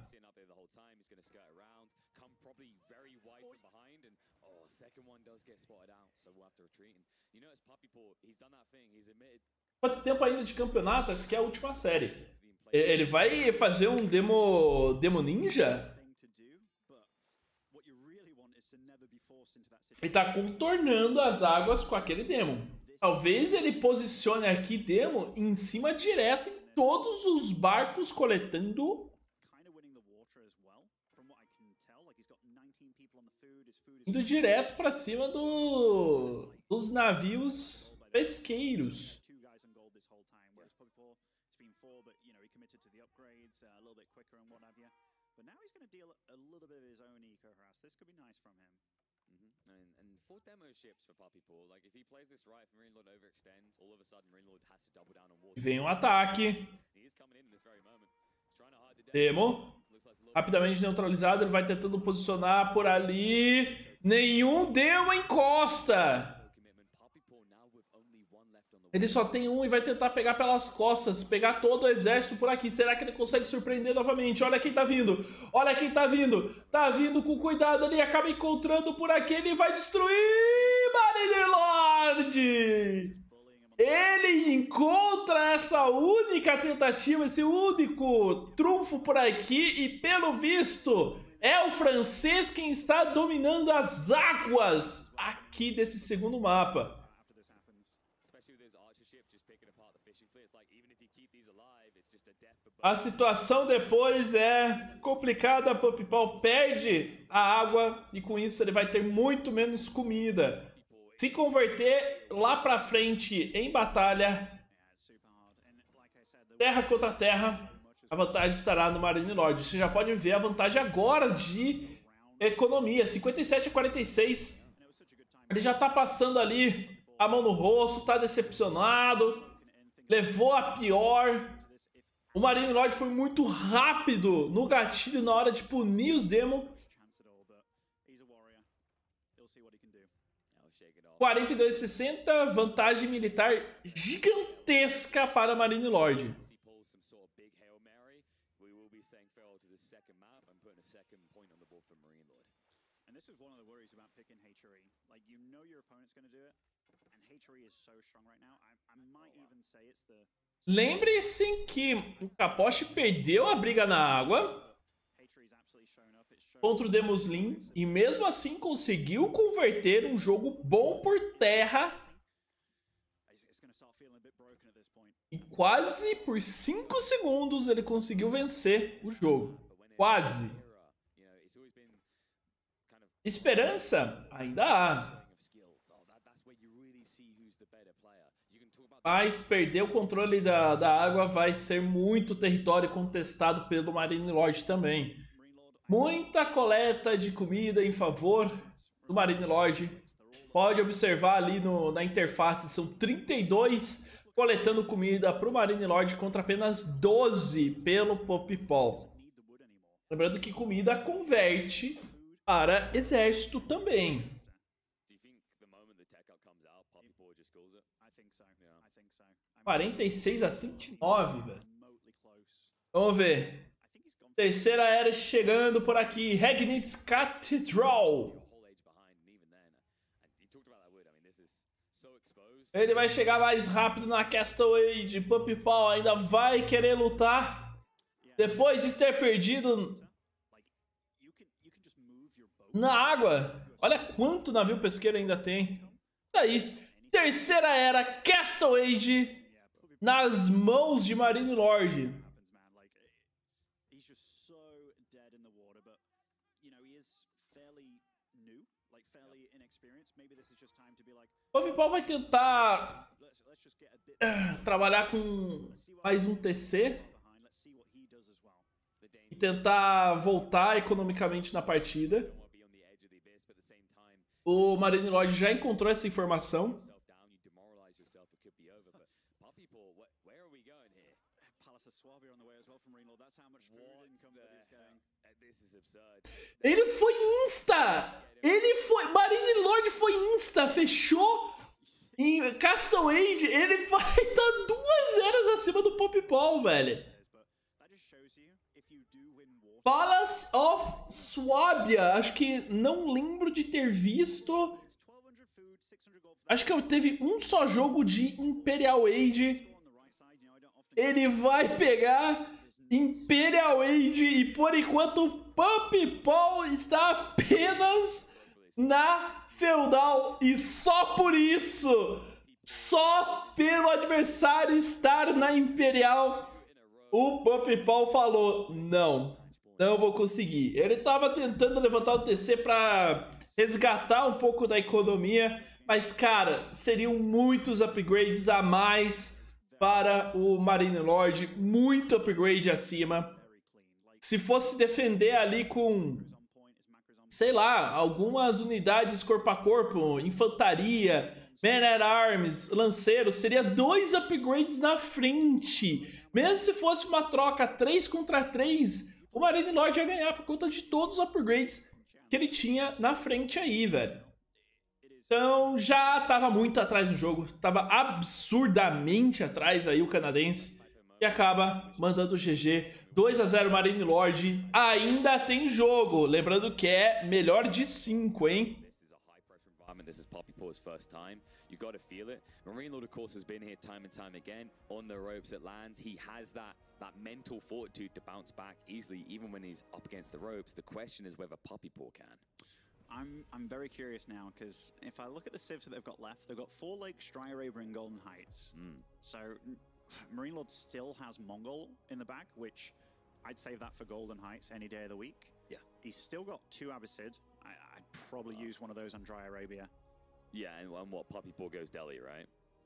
Quanto tempo ainda de campeonato? Essa aqui é a última série. Ele vai fazer um demo, demo ninja? Ele tá contornando as águas com aquele demo. Talvez ele posicione aqui demo em cima direto em todos os barcos coletando. Indo direto pra cima do, dos navios pesqueiros. For demo ships for Puppy Paw, like if he plays this right, if Marine Lord overextends, all of a sudden Marine Lord has to double down on water. Vem um ataque. Demo. Rapidamente neutralizado, ele vai tentando posicionar por ali. Nenhum demo encosta. Ele só tem um e vai tentar pegar pelas costas, pegar todo o exército por aqui. Será que ele consegue surpreender novamente? Olha quem tá vindo. Olha quem tá vindo. Tá vindo com cuidado ali. Acaba encontrando por aqui. Ele vai destruir Marinelord. Ele encontra essa única tentativa, esse único trunfo por aqui. E pelo visto, é o francês quem está dominando as águas aqui desse segundo mapa. A situação depois é complicada, Puppy Paw perde a água e com isso ele vai ter muito menos comida. Se converter lá pra frente em batalha, terra contra terra, a vantagem estará no Marine Lord. Você já pode ver a vantagem agora de economia, cinquenta e sete a quarenta e seis. Ele já tá passando ali a mão no rosto, tá decepcionado, levou a pior. O Marine Lord foi muito rápido no gatilho na hora de punir os demo. quarenta e dois a sessenta, vantagem militar gigantesca para Marine Lord. Lembre-se que o Capoche perdeu a briga na água contra o Demuslin e mesmo assim conseguiu converter um jogo bom por terra e quase por cinco segundos ele conseguiu vencer o jogo. Quase. Esperança ainda há. Mas perder o controle da, da água vai ser muito território contestado pelo Marine Lord também. Muita coleta de comida em favor do Marine Lord. Pode observar ali no, na interface, são trinta e dois coletando comida para o Marine Lord contra apenas doze pelo Puppy Paw. Lembrando que comida converte para exército também. quarenta e seis a cento e nove, velho. Vamos ver. Terceira era chegando por aqui. Regnitz Cathedral. Ele vai chegar mais rápido na Castaway. Puppy Paw ainda vai querer lutar. Depois de ter perdido na água. Olha quanto navio pesqueiro ainda tem. Daí. Terceira era Castaway nas mãos de Marine Lord. O Puppy Paw vai tentar uh, trabalhar com mais um T C e tentar voltar economicamente na partida. O Marine Lord já encontrou essa informação. Ele foi insta! Ele foi... Marine Lord foi insta! Fechou em Castaway. Ele vai estar duas eras acima do Puppy Paw, velho. Palace of Swabia. Acho que não lembro de ter visto. Acho que eu teve um só jogo de Imperial Age. Ele vai pegar Imperial Age e por enquanto o Puppy Paul está apenas na Feudal e só por isso, só pelo adversário estar na Imperial, o Puppy Paul falou, não, não vou conseguir. Ele estava tentando levantar o T C para resgatar um pouco da economia, mas cara, seriam muitos upgrades a mais para o Marine Lord, muito upgrade acima. Se fosse defender ali com, sei lá, algumas unidades corpo a corpo, infantaria, Man at Arms, lanceiro, seria dois upgrades na frente. Mesmo se fosse uma troca três contra três, o Marine Lord ia ganhar por conta de todos os upgrades que ele tinha na frente aí, velho. Então já tava muito atrás no jogo, tava absurdamente atrás aí o canadense e acaba mandando o G G. dois a zero Marine Lord, ainda tem jogo, lembrando que é melhor de cinco, hein? This is Puppy Paw's first time. You got to feel it. Marine Lord, of course, has been here time and time again on the ropes at lands. He has that that mental fortitude to bounce back easily, even when he's up against the ropes. The question is whether Puppy Paw can. I'm I'm very curious now because if I look at the civs that they've got left, they've got Four Lakes, Dry Arabia, and Golden Heights. Mm. So Marine Lord still has Mongol in the back, which I'd save that for Golden Heights any day of the week. Yeah, he's still got two Abbasid. I, I'd probably uh, use one of those on Dry Arabia. Yeah, and, and what Puppy Paw goes Delhi, right?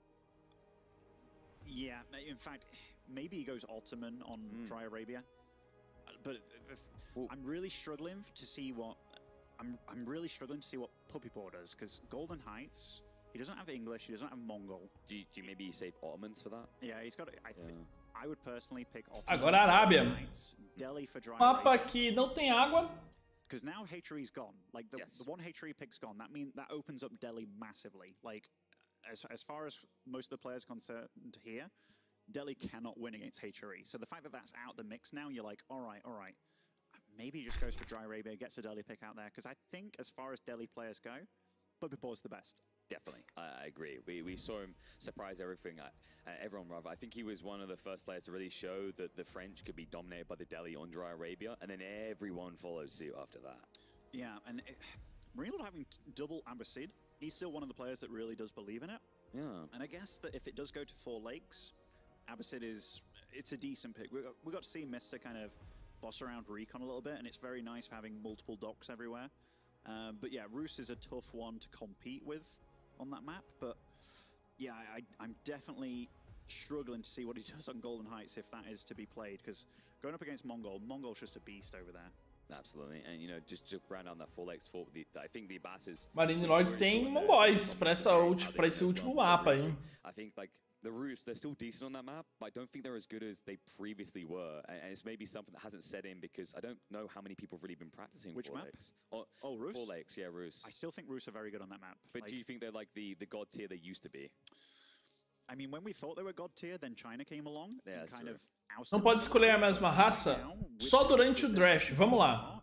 Yeah, in fact, maybe he goes Ottoman on mm. Dry Arabia, but Ooh. I'm really struggling to see what. I'm, I'm really struggling to see what Puppy Paw does, because Golden Heights, he doesn't have English, he doesn't have Mongol. Do you, do you maybe save Ottomans for that? Yeah, he's got. I, yeah. I would personally pick Ottoman. Agora Arábia. Heights, Delhi for Dry Mapa Arabia. que não tem água. Because now Hachery's gone. Like the, yes. the one Hachery pick's gone. That means that opens up Delhi massively. Like as as far as most of the players concerned here, Delhi cannot win against Hachery. So the fact that that's out the mix now, you're like, all right, all right. Maybe he just goes for Dry Arabia, gets a Delhi pick out there. Because I think as far as Delhi players go, Puppy Paw's the best. Definitely, I, I agree. We we saw him surprise everything, uh, everyone rather. I think he was one of the first players to really show that the French could be dominated by the Delhi on Dry Arabia, and then everyone followed suit after that. Yeah, and it, Marine Lord having double Abbasid, he's still one of the players that really does believe in it. Yeah. And I guess that if it does go to Four Lakes, Abbasid is, it's a decent pick. We got, we got to see Mister kind of boss around Recon a little bit, and it's very nice for having multiple docks everywhere. Um, but yeah, Roos is a tough one to compete with on that map. But yeah, I, I'm definitely struggling to see what he does on Golden Heights if that is to be played, because going up against Mongol, Mongol's just a beast over there. Absolutely, and you know, just to round on that Four Lakes fort, the, I think the Abbas Marine Lord tem mongóis para essa para esse último mapa, hein? I think like the Roos, they're still decent on that map, but I don't think they're as good as they previously were, and, and it's maybe something that hasn't set in because I don't know how many people have really been practicing Which Four map? Lakes. Oh, oh, Roos? Four Lakes, yeah, Roos. I still think Roos are very good on that map. But like, do you think they're like the the god tier they used to be? I mean, when we thought they were god tier, then China came along yeah, and kind true. of ousted Não pode escolher a mesma raça só durante o draft. Vamos lá.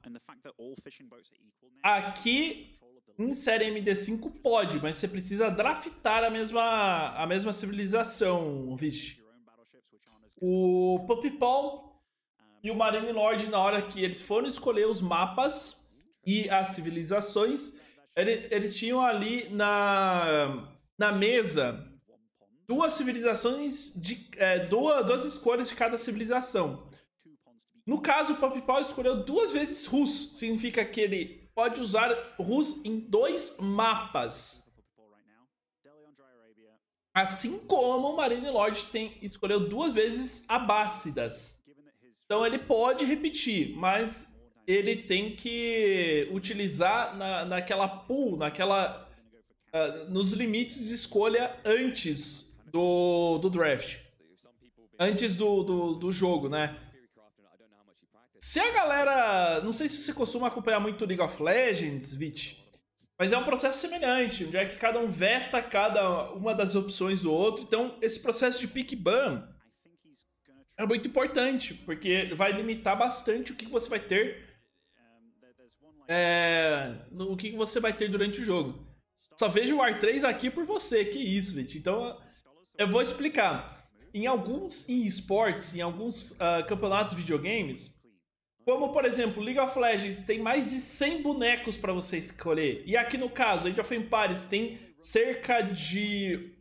Aqui em série M D cinco pode, mas você precisa draftar a mesma a mesma civilização, vixe. O Puppy Paw e o Marine Lord, na hora que eles foram escolher os mapas e as civilizações, eles, eles tinham ali na na mesa duas civilizações, de é, duas, duas escolhas de cada civilização. No caso, o Puppy Paw escolheu duas vezes Rus. Significa que ele pode usar Rus em dois mapas. Assim como o Marine Lord tem, escolheu duas vezes Abássidas. Então ele pode repetir, mas ele tem que utilizar na, naquela pool, naquela, uh, nos limites de escolha antes Do, do draft. Antes do, do, do jogo, né? Se a galera... Não sei se você costuma acompanhar muito League of Legends, Vit, mas é um processo semelhante, onde é que cada um veta cada uma das opções do outro. Então, esse processo de pick ban é muito importante, porque vai limitar bastante o que você vai ter... É, o que você vai ter durante o jogo. Só vejo o War três aqui por você, que isso, Vit. Então... Eu vou explicar. em alguns eSports, em alguns uh, campeonatos de videogames, como, por exemplo, League of Legends tem mais de cem bonecos para você escolher. E aqui no caso, Age of Empires tem cerca de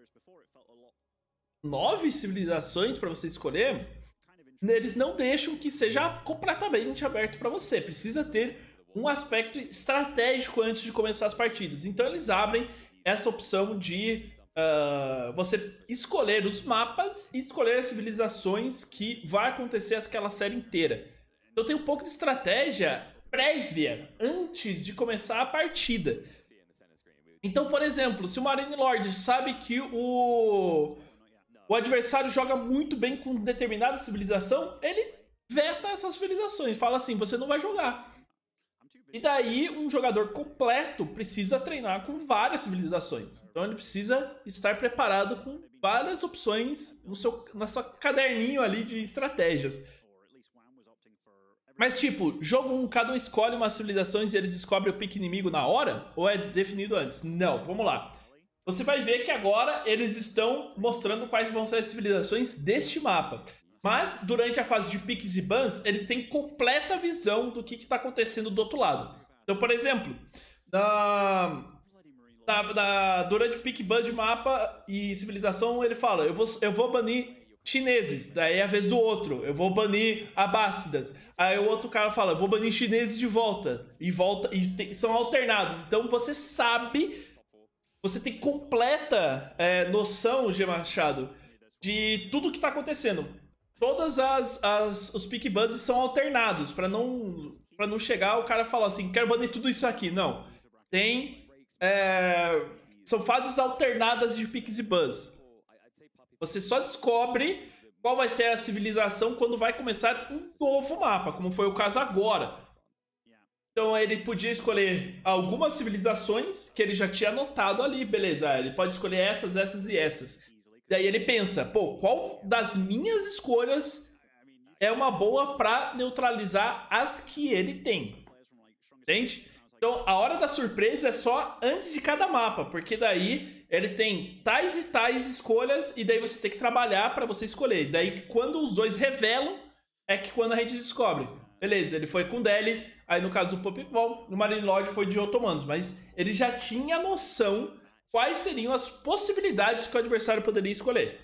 nove civilizações para você escolher. Eles não deixam que seja completamente aberto para você. Precisa ter um aspecto estratégico antes de começar as partidas. Então eles abrem essa opção de uh, você escolher os mapas e escolher as civilizações que vai acontecer aquela série inteira. Então tem um pouco de estratégia prévia antes de começar a partida. Então, por exemplo, se o Marine Lord sabe que o, o adversário joga muito bem com determinada civilização, ele veta essas civilizações, fala assim, você não vai jogar. E daí um jogador completo precisa treinar com várias civilizações. Então ele precisa estar preparado com várias opções no seu, na sua caderninho ali de estratégias. Mas, tipo, jogo um, cada um escolhe umas civilizações e eles descobrem o pique inimigo na hora? Ou é definido antes? Não, vamos lá. Você vai ver que agora eles estão mostrando quais vão ser as civilizações deste mapa. Mas, durante a fase de piques e bans, eles têm completa visão do que está acontecendo do outro lado. Então, por exemplo, na, na, na, durante o pique ban de mapa e civilização, ele fala, eu vou, eu vou banir chineses, daí é a vez do outro, eu vou banir abássidas. Aí o outro cara fala, eu vou banir chineses de volta. E volta e tem, são alternados. Então você sabe, você tem completa é, noção, G Machado, de tudo que está acontecendo. Todas as, as os pick buzzes são alternados, para não para não chegar o cara falar assim, quero banir tudo isso aqui. Não. Tem é, são fases alternadas de picks e buzz. Você só descobre qual vai ser a civilização quando vai começar um novo mapa, como foi o caso agora. Então ele podia escolher algumas civilizações que ele já tinha anotado ali, beleza, ele pode escolher essas, essas e essas. Daí ele pensa, pô, qual das minhas escolhas é uma boa pra neutralizar as que ele tem? Entende? Então a hora da surpresa é só antes de cada mapa, porque daí ele tem tais e tais escolhas e daí você tem que trabalhar pra você escolher. Daí quando os dois revelam, é que quando a gente descobre. Beleza, ele foi com Delhi, aí no caso do Pokéball, o Marine Lord foi de Otomanos, mas ele já tinha noção quais seriam as possibilidades que o adversário poderia escolher.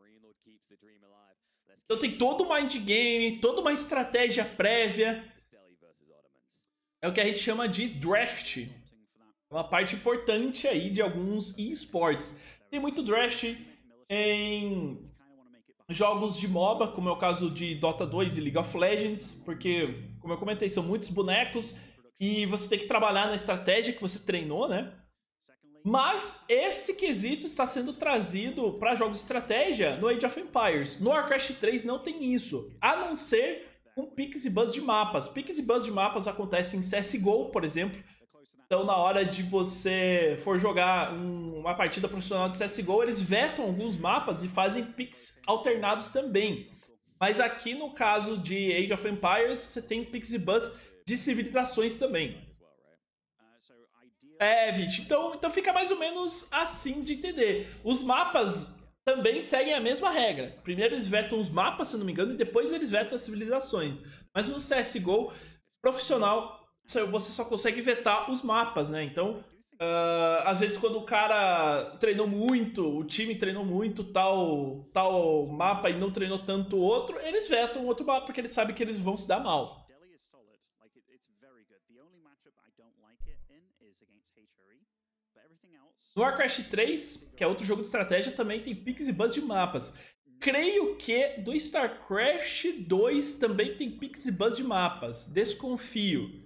Então tem todo um mind game, toda uma estratégia prévia. É o que a gente chama de draft. Uma parte importante aí de alguns esportes. Tem muito draft em jogos de MOBA, como é o caso de Dota dois e League of Legends, porque, como eu comentei, são muitos bonecos e você tem que trabalhar na estratégia que você treinou, né? Mas esse quesito está sendo trazido para jogos de estratégia no Age of Empires. No Warcraft três não tem isso, a não ser com picks e bans de mapas. Picks e bans de mapas acontecem em C S G O, por exemplo. Então, na hora de você for jogar um, uma partida profissional de C S G O, eles vetam alguns mapas e fazem picks alternados também. Mas aqui, no caso de Age of Empires, você tem picks e bans de civilizações também. É, Vit. Então, então fica mais ou menos assim de entender. Os mapas também seguem a mesma regra. Primeiro eles vetam os mapas, se eu não me engano, e depois eles vetam as civilizações. Mas no C S G O, profissional, você só consegue vetar os mapas, né? Então, uh, às vezes quando o cara treinou muito, o time treinou muito tal, tal mapa e não treinou tanto outro, eles vetam outro mapa porque eles sabem que eles vão se dar mal. No Warcraft três, que é outro jogo de estratégia, também tem picks e bans de mapas. Creio que do StarCraft dois também tem picks e bans de mapas. Desconfio.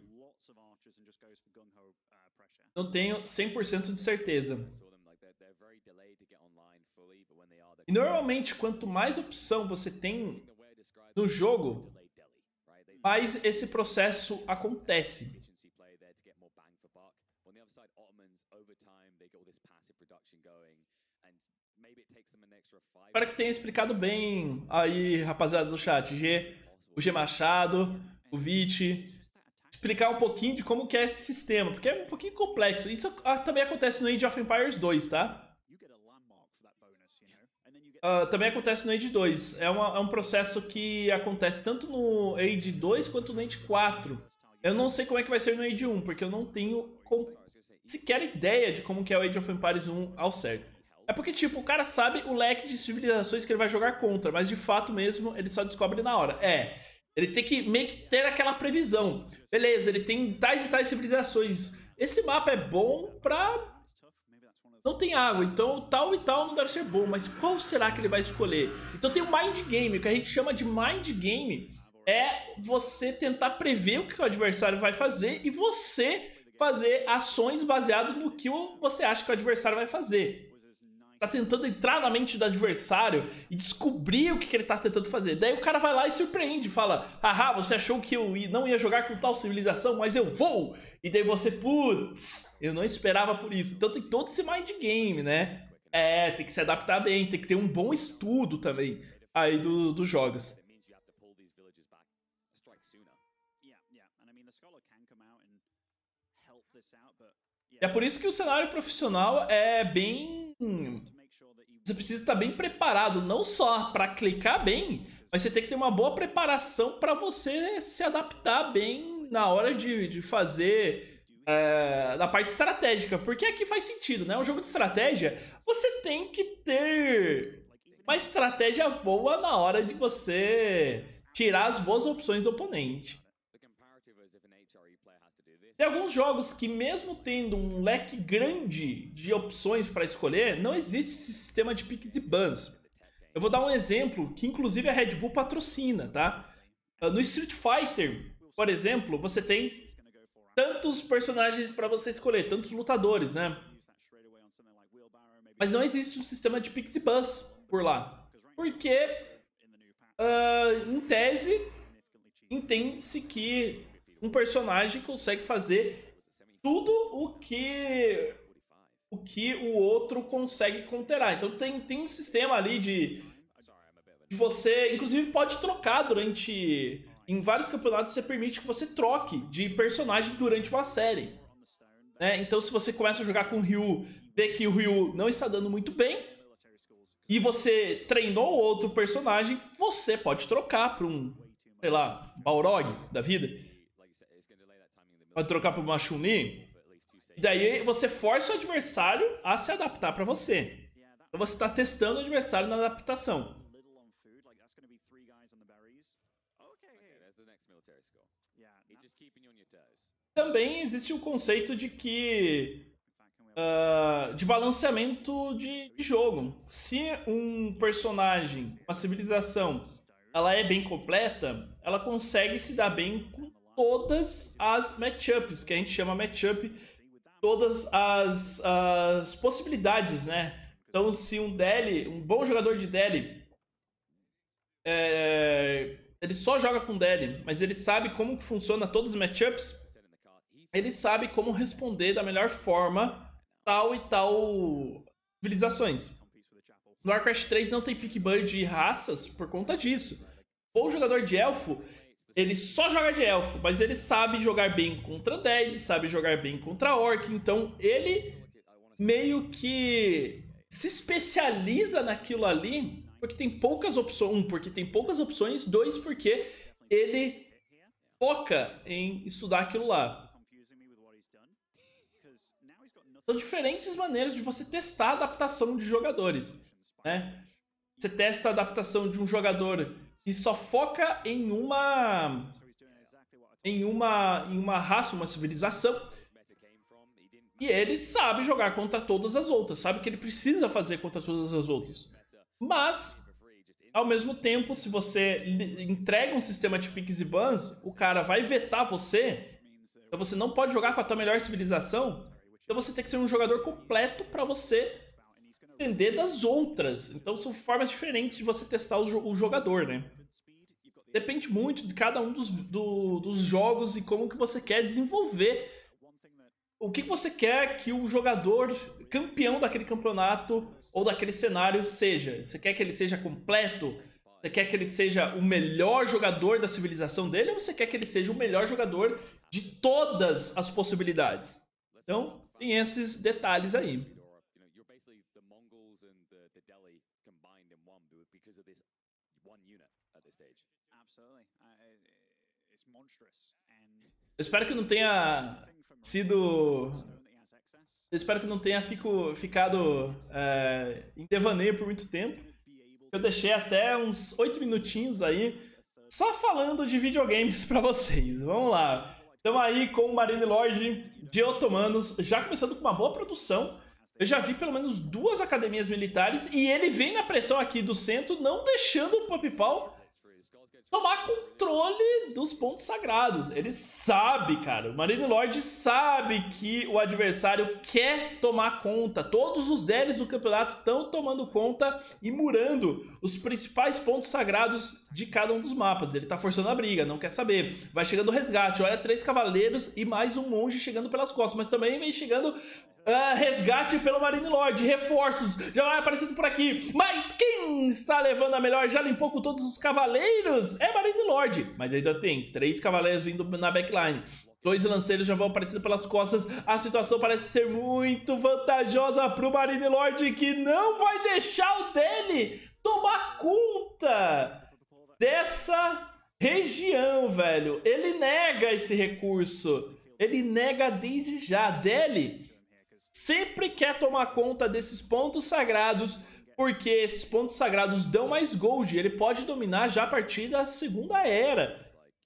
Não tenho cem por cento de certeza. E normalmente, quanto mais opção você tem no jogo, mais esse processo acontece. Espero que tenha explicado bem aí, rapaziada do chat. G, o G Machado, o Vit. Explicar um pouquinho de como que é esse sistema, porque é um pouquinho complexo. Isso também acontece no Age of Empires dois, tá? uh, também acontece no Age dois. É, uma, é um processo que acontece tanto no Age dois quanto no Age quatro. Eu não sei como é que vai ser no Age um, porque eu não tenho com... sequer ideia de como que é o Age of Empires um ao certo. É porque, tipo, o cara sabe o leque de civilizações que ele vai jogar contra, mas de fato mesmo ele só descobre na hora. É, ele tem que meio que ter aquela previsão. Beleza, ele tem tais e tais civilizações. Esse mapa é bom pra... não tem água, então tal e tal não deve ser bom, mas qual será que ele vai escolher? Então tem o Mind Game, o que a gente chama de Mind Game é você tentar prever o que o adversário vai fazer e você fazer ações baseado no que você acha que o adversário vai fazer. Tá tentando entrar na mente do adversário e descobrir o que, que ele tá tentando fazer. Daí o cara vai lá e surpreende, fala: haha, você achou que eu não ia jogar com tal civilização, mas eu vou! E daí você, putz, eu não esperava por isso. Então tem todo esse mind game, né? É, tem que se adaptar bem, tem que ter um bom estudo também aí do, dos jogos. E é por isso que o cenário profissional é bem... você precisa estar bem preparado, não só para clicar bem, mas você tem que ter uma boa preparação para você se adaptar bem na hora de, de fazer é, na parte estratégica. Porque aqui faz sentido, né? Um jogo de estratégia, você tem que ter uma estratégia boa na hora de você tirar as boas opções do oponente. Tem alguns jogos que, mesmo tendo um leque grande de opções para escolher, não existe esse sistema de picks e bans. Eu vou dar um exemplo que, inclusive, a Red Bull patrocina, tá? No Street Fighter, por exemplo, você tem tantos personagens para você escolher, tantos lutadores, né? Mas não existe um sistema de picks e bans por lá. Porque, uh, em tese, entende-se que um personagem consegue fazer tudo o que o que o outro consegue counterar. Então tem, tem um sistema ali de, de você... inclusive pode trocar durante... em vários campeonatos você permite que você troque de personagem durante uma série. Né? Então se você começa a jogar com o Ryu, vê que o Ryu não está dando muito bem, e você treinou outro personagem, você pode trocar para um, sei lá, Balrog da vida. Pode trocar por uma Chun-Li. E daí você força o adversário a se adaptar para você. Então você está testando o adversário na adaptação. Também existe o conceito de que... Uh, de balanceamento de, de jogo. Se um personagem, uma civilização, ela é bem completa, ela consegue se dar bem com todas as matchups, que a gente chama matchup, todas as, as possibilidades, né? Então, se um D L, um bom jogador de D L, é, ele só joga com D L, mas ele sabe como que funciona todos os matchups, ele sabe como responder da melhor forma tal e tal civilizações. No Warcraft três não tem pick ban de raças por conta disso. Bom jogador de elfo, ele só joga de elfo, mas ele sabe jogar bem contra Dead, sabe jogar bem contra Orc, então ele meio que se especializa naquilo ali, porque tem poucas opções. Um, porque tem poucas opções. Dois, porque ele foca em estudar aquilo lá. São diferentes maneiras de você testar a adaptação de jogadores, né? Você testa a adaptação de um jogador e só foca em uma em uma em uma raça, uma civilização, e ele sabe jogar contra todas as outras, sabe o que ele precisa fazer contra todas as outras. Mas ao mesmo tempo, se você entrega um sistema de picks e bans, o cara vai vetar você, então você não pode jogar com a tua melhor civilização, então você tem que ser um jogador completo para você entender das outras. Então são formas diferentes de você testar o jogador, né? Depende muito de cada um dos, do, dos jogos e como que você quer desenvolver. O que você quer que o jogador campeão daquele campeonato ou daquele cenário seja. Você quer que ele seja completo? Você quer que ele seja o melhor jogador da civilização dele? Ou você quer que ele seja o melhor jogador de todas as possibilidades? Então, tem esses detalhes aí. Eu espero que não tenha sido... Eu espero que não tenha fico, ficado é, em devaneio por muito tempo. Eu deixei até uns oito minutinhos aí só falando de videogames pra vocês. Vamos lá. Estamos aí com o Marine Lord de Otomanos, já começando com uma boa produção. Eu já vi pelo menos duas academias militares e ele vem na pressão aqui do centro, não deixando o Popipal tomar controle dos pontos sagrados. Ele sabe, cara, o Marine Lord sabe que o adversário quer tomar conta. Todos os D Ls do campeonato estão tomando conta e murando os principais pontos sagrados de cada um dos mapas. Ele tá forçando a briga, não quer saber. Vai chegando o resgate, olha, três cavaleiros e mais um monge chegando pelas costas, mas também vem chegando... Uh, resgate pelo Marine Lord, reforços, já vai aparecendo por aqui. Mas quem está levando a melhor, já limpou com todos os cavaleiros, é Marine Lord. Mas ainda tem três cavaleiros vindo na backline. Dois lanceiros já vão aparecendo pelas costas. A situação parece ser muito vantajosa para o Marine Lord, que não vai deixar o dele tomar conta dessa região, velho. Ele nega esse recurso. Ele nega desde já. Dele sempre quer tomar conta desses pontos sagrados, porque esses pontos sagrados dão mais gold. Ele pode dominar já a partir da segunda era.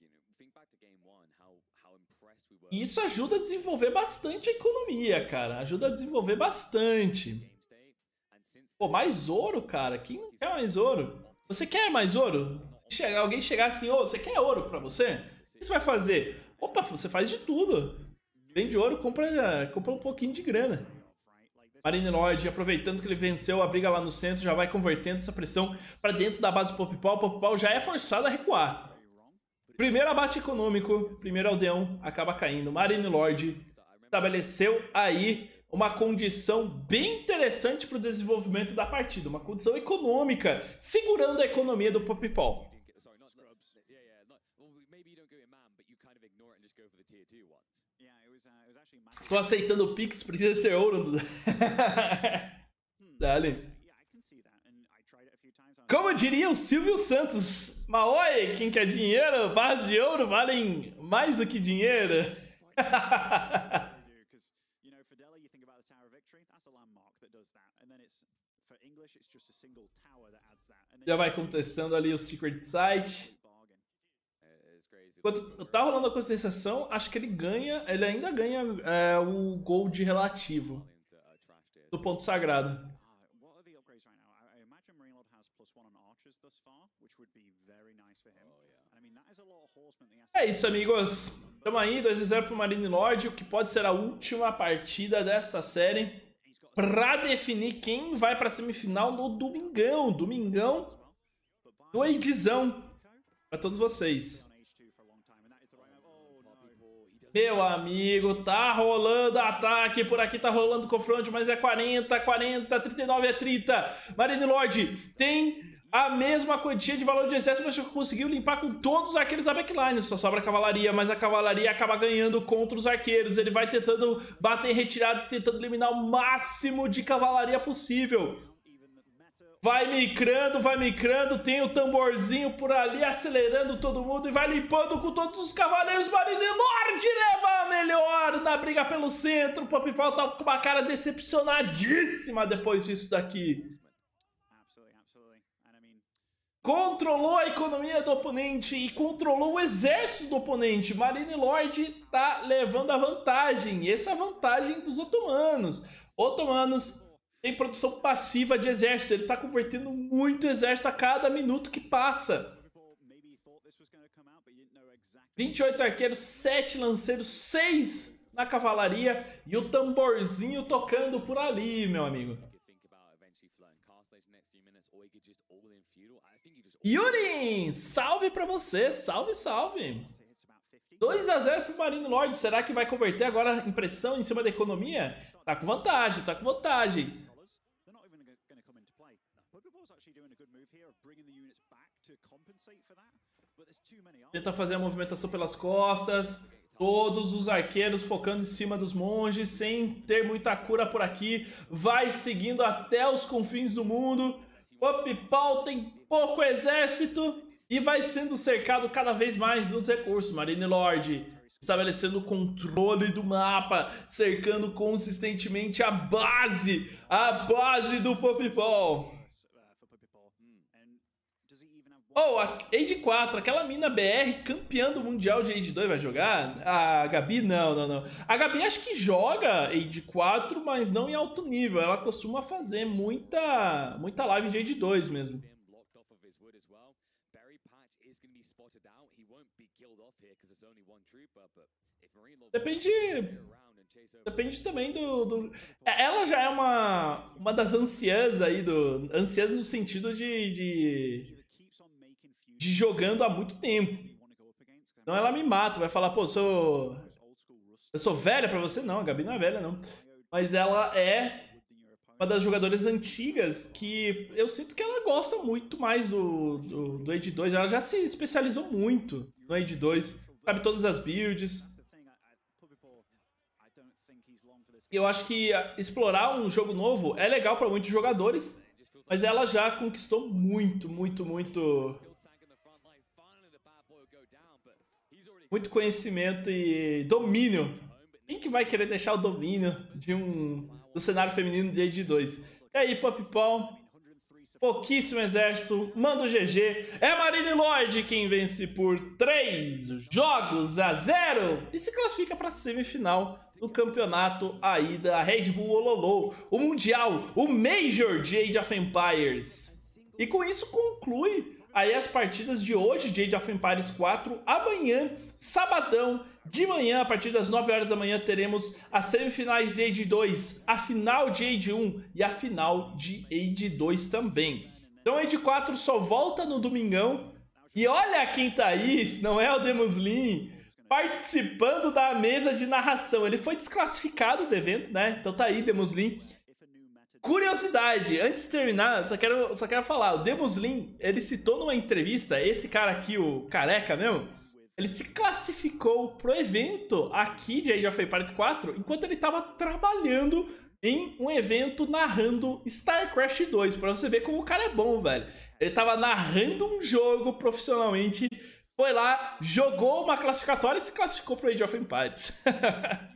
E isso ajuda a desenvolver bastante a economia, cara. Ajuda a desenvolver bastante. Pô, mais ouro, cara. Quem não quer mais ouro? Você quer mais ouro? Se alguém chegar assim, ô, oh, você quer ouro pra você? O que você vai fazer? Opa, você faz de tudo. Vende ouro, compra, compra um pouquinho de grana. Marine Lord, aproveitando que ele venceu a briga lá no centro, já vai convertendo essa pressão para dentro da base do Popipal. O Popipal já é forçado a recuar. Primeiro abate econômico, primeiro aldeão acaba caindo. Marine Lord estabeleceu aí uma condição bem interessante para o desenvolvimento da partida. Uma condição econômica, segurando a economia do Popipal. Tô aceitando o Pix, precisa ser ouro. Dale. Como diria o Silvio Santos, Maoi, quem quer dinheiro, barras de ouro valem mais do que dinheiro. Já vai contestando ali o Secret Site. Enquanto tá rolando a contestação, acho que ele ganha, ele ainda ganha é, o gold relativo do ponto sagrado. É isso, amigos. Tamo aí, dois a zero pro Marine Lord, o que pode ser a última partida desta série pra definir quem vai pra semifinal no domingão. Domingão do Edizão pra todos vocês. Meu amigo, tá rolando ataque, por aqui tá rolando confronto, mas é quarenta, quarenta, trinta e nove é trinta. Marine Lord tem a mesma quantia de valor de exército, mas conseguiu limpar com todos os arqueiros da backline. Só sobra a cavalaria, mas a cavalaria acaba ganhando contra os arqueiros. Ele vai tentando bater em retirada, tentando eliminar o máximo de cavalaria possível. Vai micrando, vai micrando, tem o tamborzinho por ali acelerando todo mundo e vai limpando com todos os cavaleiros. Marine Lord leva a melhor na briga pelo centro. O Popipal tá com uma cara decepcionadíssima depois disso daqui. Controlou a economia do oponente e controlou o exército do oponente. Marine Lord tá levando a vantagem. E essa é a vantagem dos otomanos. Otomanos tem produção passiva de exército. Ele tá convertendo muito exército a cada minuto que passa. vinte e oito arqueiros, sete lanceiros, seis na cavalaria. E o tamborzinho tocando por ali, meu amigo. Yurin, salve pra você. Salve, salve. dois a zero pro Marine Lord. Será que vai converter agora em pressão em cima da economia? Tá com vantagem, tá com vantagem. Tenta fazer a movimentação pelas costas. Todos os arqueiros focando em cima dos monges, sem ter muita cura por aqui. Vai seguindo até os confins do mundo. Popipol tem pouco exército e vai sendo cercado cada vez mais dos recursos. Marine Lord estabelecendo o controle do mapa, cercando consistentemente a base, a base do Popipol. Oh, a Age quatro, aquela mina B R campeã do Mundial de Age dois vai jogar? A Gabi não, não, não. A Gabi acho que joga Age quatro, mas não em alto nível. Ela costuma fazer muita, muita live de Age dois mesmo. Depende... Depende também do, do... Ela já é uma, uma das anciãs aí, do... anciãs no sentido de... de... de jogando há muito tempo. Então ela me mata, vai falar, pô, sou... eu sou velha pra você? Não, a Gabi não é velha, não. Mas ela é uma das jogadoras antigas que eu sinto que ela gosta muito mais do, do, do Age dois. Ela já se especializou muito no Age dois. Sabe todas as builds. Eu acho que explorar um jogo novo é legal pra muitos jogadores, mas ela já conquistou muito, muito, muito... muito conhecimento e domínio. Quem que vai querer deixar o domínio de um, do cenário feminino de Age dois? E aí, Popipol? Pouquíssimo exército. Manda o G G. É Marine Lord quem vence por três jogos a zero. E se classifica para a semifinal do campeonato aí da Red Bull Ololô. O Mundial, o Major de Age of Empires. E com isso conclui aí as partidas de hoje de Age of Empires quatro. Amanhã, sabadão, de manhã, a partir das nove horas da manhã, teremos as semifinais de Age dois, a final de Age um e a final de Age dois também. Então Age quatro só volta no domingão. E olha quem tá aí, se não é o Demuslin, participando da mesa de narração. Ele foi desclassificado do evento, né? Então tá aí, Demuslin. Curiosidade, antes de terminar, só quero, só quero falar, o Demuslin, ele citou numa entrevista, esse cara aqui, o careca mesmo, ele se classificou pro evento aqui de Age of Empires quatro, enquanto ele tava trabalhando em um evento narrando StarCraft dois, pra você ver como o cara é bom, velho. Ele tava narrando um jogo profissionalmente, foi lá, jogou uma classificatória e se classificou pro Age of Empires.